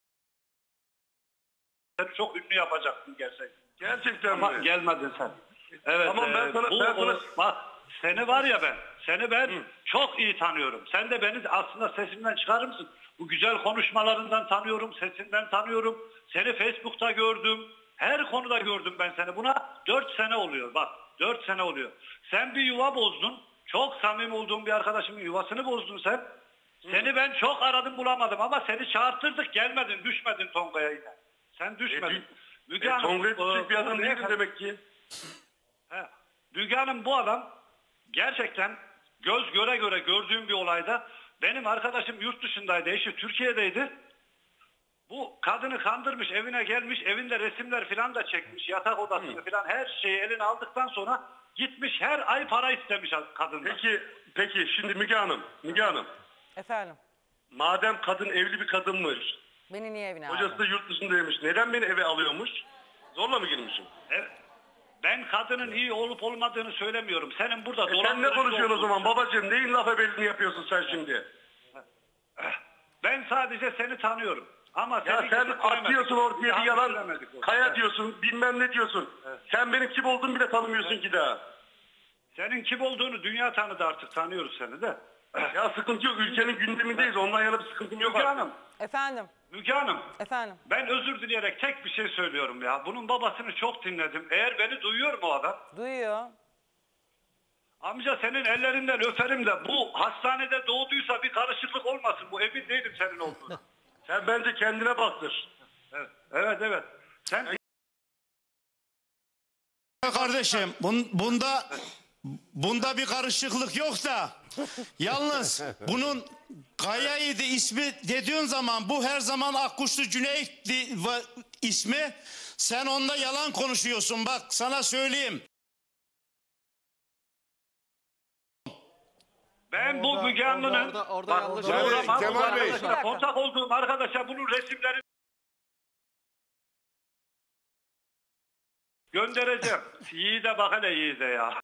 seni çok ünlü yapacaktım gerçekten. Gerçekten Ama mi? gelmedin sen. Evet. Tamam, ben sana- Bak seni var ya seni ben çok iyi tanıyorum. Sen de beni aslında sesimden çıkarır mısın? Bu güzel konuşmalarından tanıyorum, sesinden tanıyorum. Seni Facebook'ta gördüm. Her konuda gördüm ben seni. Buna 4 sene oluyor. Bak 4 sene oluyor. Sen bir yuva bozdun. Çok samimi olduğun bir arkadaşımın yuvasını bozdun sen. Seni ben çok aradım bulamadım ama seni çağırtırdık gelmedin düşmedin Tonga'ya yine. Sen düşmedin. Müge Hanım. Tonga'ya düşecek bir adam değilsin demek ki. Müge Hanım bu adam gerçekten göz göre göre gördüğüm bir olayda benim arkadaşım yurt dışındaydı, eşi Türkiye'deydi. Bu kadını kandırmış, evine gelmiş, evinde resimler falan da çekmiş, yatak odasını falan her şeyi eline aldıktan sonra gitmiş her ay para istemiş kadından. Peki şimdi Müge Hanım. Efendim, Madem kadın evli bir kadınmış, beni niye evine kocası da aldın? yurt dışındaymış, neden beni eve alıyormuş? Zorla mı girmişim? Evet. Ben kadının iyi olup olmadığını söylemiyorum. Senin burada Sen ne konuşuyorsun o zaman babacığım? Neyin laf ebelliğini yapıyorsun sen şimdi? Ben sadece seni tanıyorum. Ama Ya sen atıyorsun ortaya bir yalan, kaya diyorsun, bilmem ne diyorsun. Sen benim kim olduğumu bile tanımıyorsun ki daha. Senin kim olduğunu dünya tanıdı artık, tanıyoruz seni de. Ya sıkıntı yok, ülkenin gündemindeyiz, ondan yana bir sıkıntım yok Müge artık. Hanım, Efendim, Müge Hanım. efendim. Ben özür dileyerek tek bir şey söylüyorum ya. Bunun babasını çok dinledim. Eğer beni duyuyor mu o adam? Duyuyor. Amca senin ellerinden öperim de bu hastanede doğduysa bir karışıklık olmasın. Bu emin değilim senin olduğunu. Sen bence kendine baktır. Evet. Sen Kardeşim bunda bir karışıklık yok da yalnız bunun Kaya'ydı ismi dediğin zaman bu her zaman Akkuşlu Cüneyt'ti ismi. Sen onda yalan konuşuyorsun, bak sana söyleyeyim. ben bu Müge Anlı'nın Kemal Bey. kontak olduğum arkadaşa bunun resimlerini göndereceğim. Yiğide bak hele Yiğide ya.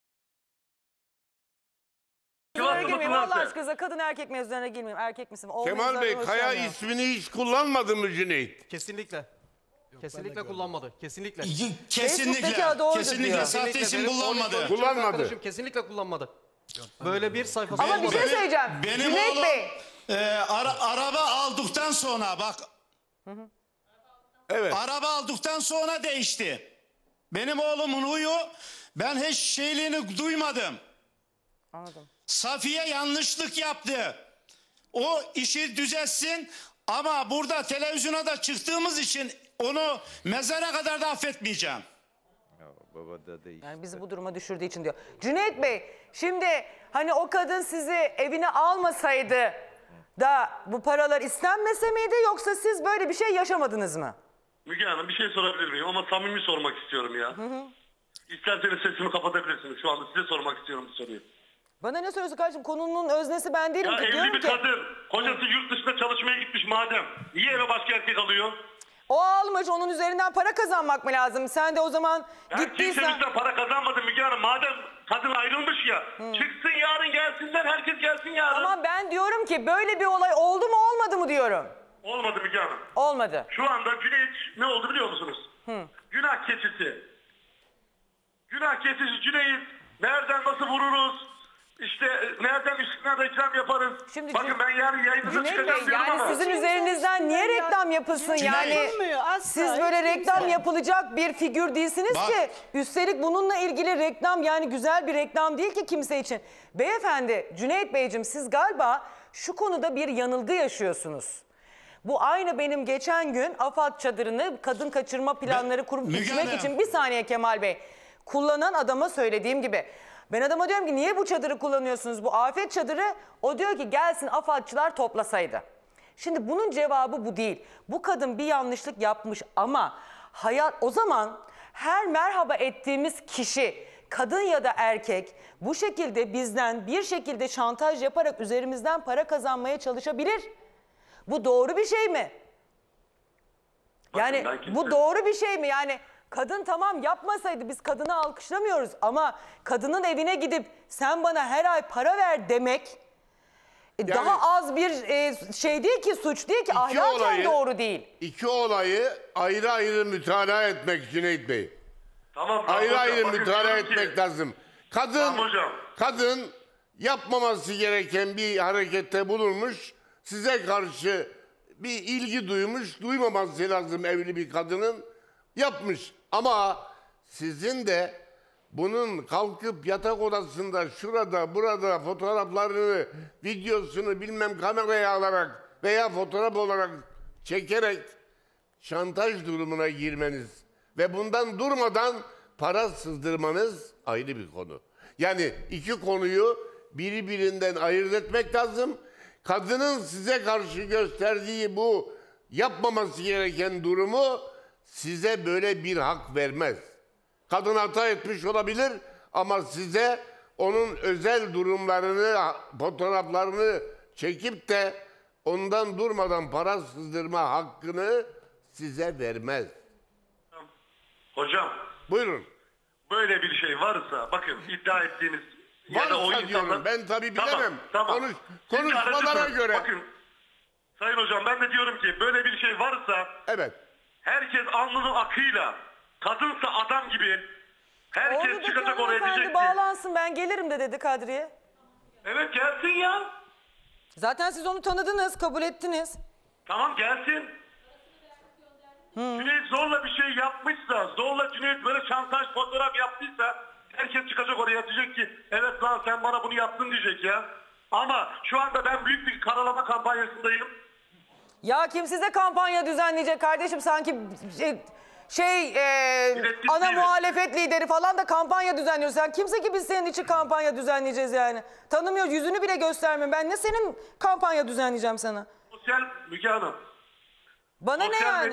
Mevzulara girmeyeyim Allah aşkına, kadın erkek mevzularına girmeyeyim. Erkek misin? Kemal Bey, Kaya ismini hiç kullanmadı mı Cüneyt? Kesinlikle. Kesinlikle kullanmadı. Kesinlikle. Facebook'taki adı oydu Kesinlikle diyor. sahte isim Benim kullanmadı. 12 Kullanmadı. arkadaşım kesinlikle kullanmadı. Böyle bir sayfası Ama bir olmadı. şey söyleyeceğim. Benim Cüneyt oğlum Bey. araba aldıktan sonra bak. Evet. Araba aldıktan sonra değişti. Benim oğlumun huyu, ben hiç şeyliğini duymadım. Anladım. Safiye yanlışlık yaptı. O işi düzeltsin ama burada televizyona da çıktığımız için onu mezara kadar da affetmeyeceğim. Baba da değil. Yani bizi bu duruma düşürdüğü için diyor. Cüneyt Bey, şimdi hani o kadın sizi evine almasaydı da bu paralar istenmese miydi, yoksa siz böyle bir şey yaşamadınız mı? Müge Hanım bir şey sorabilir miyim ama samimi sormak istiyorum ya. İsterseniz sesimi kapatabilirsiniz. Şu anda size sormak istiyorum bu soruyu. Bana ne soruyorsun kardeşim? Konunun öznesi ben değilim Ya ki. evli Diyorum bir ki, kadın, kocası yurt dışına çalışmaya gitmiş madem. Niye eve başka erkek alıyor? o almış, onun üzerinden para kazanmak mı lazım? Sen de o zaman Ya gittiysen... kimse bizden para kazanmadı Müge Hanım. Madem kadın ayrılmış ya. Çıksın yarın gelsinler, herkes gelsin yarın. Tamam, ben diyorum ki böyle bir olay oldu mu olmadı mı diyorum. Olmadı Müge Hanım. Olmadı. Şu anda Cüneyt ne oldu biliyor musunuz? Günah keçisi. Günah keçisi Cüneyt. Nereden nasıl vururuz? İşte nereden üstüne reklam yaparız? Şimdi Bakın ben yarın yayınıza Cüneyt Bey, çıkacağım diyorum yani ama. sizin üzerinizden niye reklam yapılsın? Yani Yapılmıyor asla, siz böyle hiç reklam kimse. yapılacak bir figür değilsiniz Bak. ki. Üstelik bununla ilgili reklam, yani güzel bir reklam değil ki kimse için. Beyefendi, Cüneyt Beyciğim, siz galiba şu konuda bir yanılgı yaşıyorsunuz. Bu aynı benim geçen gün AFAD çadırını kadın kaçırma planları kurup Müge gitmek Hanım. için, bir saniye Kemal Bey, kullanan adama söylediğim gibi. Ben adama diyorum ki niye bu çadırı kullanıyorsunuz, bu afet çadırı? O diyor ki gelsin AFAD'çılar toplasaydı. Şimdi bunun cevabı bu değil. Bu kadın bir yanlışlık yapmış ama hayat, o zaman her merhaba ettiğimiz kişi, kadın ya da erkek, bu şekilde bizden bir şekilde şantaj yaparak üzerimizden para kazanmaya çalışabilir. Bu doğru bir şey mi? Yani bu doğru bir şey mi? Yani kadın tamam yapmasaydı, biz kadını alkışlamıyoruz ama kadının evine gidip sen bana her ay para ver demek daha az bir şey değil ki, suç değil ki, ahlaken doğru değil. İki olayı ayrı ayrı mütalaa etmek Cüneyt Bey. Tamam. Ayrı ayrı bakın mütalaa diyorum ki- etmek lazım. Tamam hocam. Kadın yapmaması gereken bir harekette bulunmuş. Size karşı bir ilgi duymuş. Duymaması lazım evli bir kadının. Yapmış. Ama sizin de bunun kalkıp yatak odasında şurada burada fotoğraflarını, videosunu bilmem kameraya alarak veya fotoğraf olarak çekerek şantaj durumuna girmeniz ve bundan durmadan para sızdırmanız ayrı bir konu. Yani iki konuyu birbirinden ayırt etmek lazım. Kadının size karşı gösterdiği bu yapmaması gereken durumu size böyle bir hak vermez. Kadın hata etmiş olabilir ama size onun özel durumlarını, fotoğraflarını çekip de ondan durmadan para sızdırma hakkını size vermez. Hocam. Buyurun. Böyle bir şey varsa bakın iddia ettiğiniz ya da o Varsa diyorum, insanlar... ben tabii bilemem. Tamam. Konuşmalara Şimdi göre. Bakın Sayın Hocam ben de diyorum ki böyle bir şey varsa evet. Herkes alnının akıyla kadınsa adam gibi herkes Onu da çıkacak oraya hanımefendi diyecek ki bağlansın, ben gelirim de dedi Kadriye. evet gelsin ya. Zaten siz onu tanıdınız, kabul ettiniz. Tamam gelsin. Cüneyt zorla bir şey yapmışsa, zorla Cüneyt böyle şantaj fotoğraf yaptıysa herkes çıkacak oraya diyecek ki evet lan sen bana bunu yaptın diyecek ya. Ama şu anda ben büyük bir karalama kampanyasındayım. Ya kim size kampanya düzenleyecek kardeşim, sanki ana muhalefet lideri falan da kampanya düzenliyor. Sen kimse ki biz senin için kampanya düzenleyeceğiz yani. Tanımıyor, yüzünü bile göstermiyor. Ben ne senin kampanya düzenleyeceğim sana? Sosyal Müge Hanım. Bana ne yani?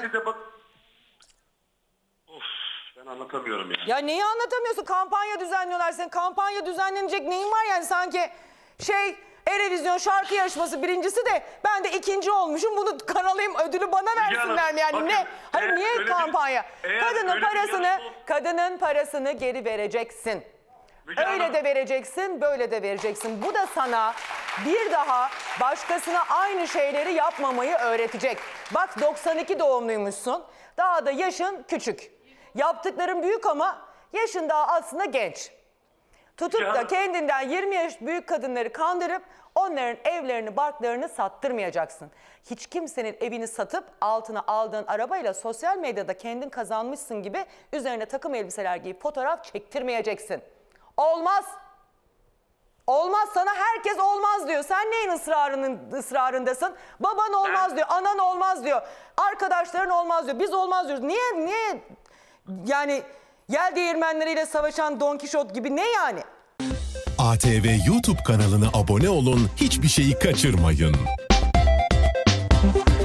Of ben anlatamıyorum ya. Ya neyi anlatamıyorsun? Kampanya düzenliyorlar. Senin kampanya düzenlenecek neyin var yani, sanki Erevizyon şarkı yarışması birincisi de ben de ikinci olmuşum. Bunu kanalayım, ödülü bana versinler mi yani? Bakın, Ne? Hayır niye kampanya? Kadının parasını geri vereceksin. Öyle de vereceksin, böyle de vereceksin. Bu da sana bir daha başkasına aynı şeyleri yapmamayı öğretecek. Bak 92 doğumluymuşsun. Daha da yaşın küçük. Yaptıkların büyük ama yaşın daha aslında genç. Tutup da kendinden 20 yaş büyük kadınları kandırıp onların evlerini, barklarını sattırmayacaksın. Hiç kimsenin evini satıp altına aldığın arabayla sosyal medyada kendin kazanmışsın gibi üzerine takım elbiseler giyip fotoğraf çektirmeyeceksin. Olmaz. Olmaz, sana herkes olmaz diyor. Sen neyin ısrarındasın? Baban olmaz diyor, anan olmaz diyor. Arkadaşların olmaz diyor. Biz olmaz diyoruz. Niye yani yel değirmenleriyle savaşan Don Kişot gibi ne yani? ATV YouTube kanalına abone olun, hiçbir şeyi kaçırmayın.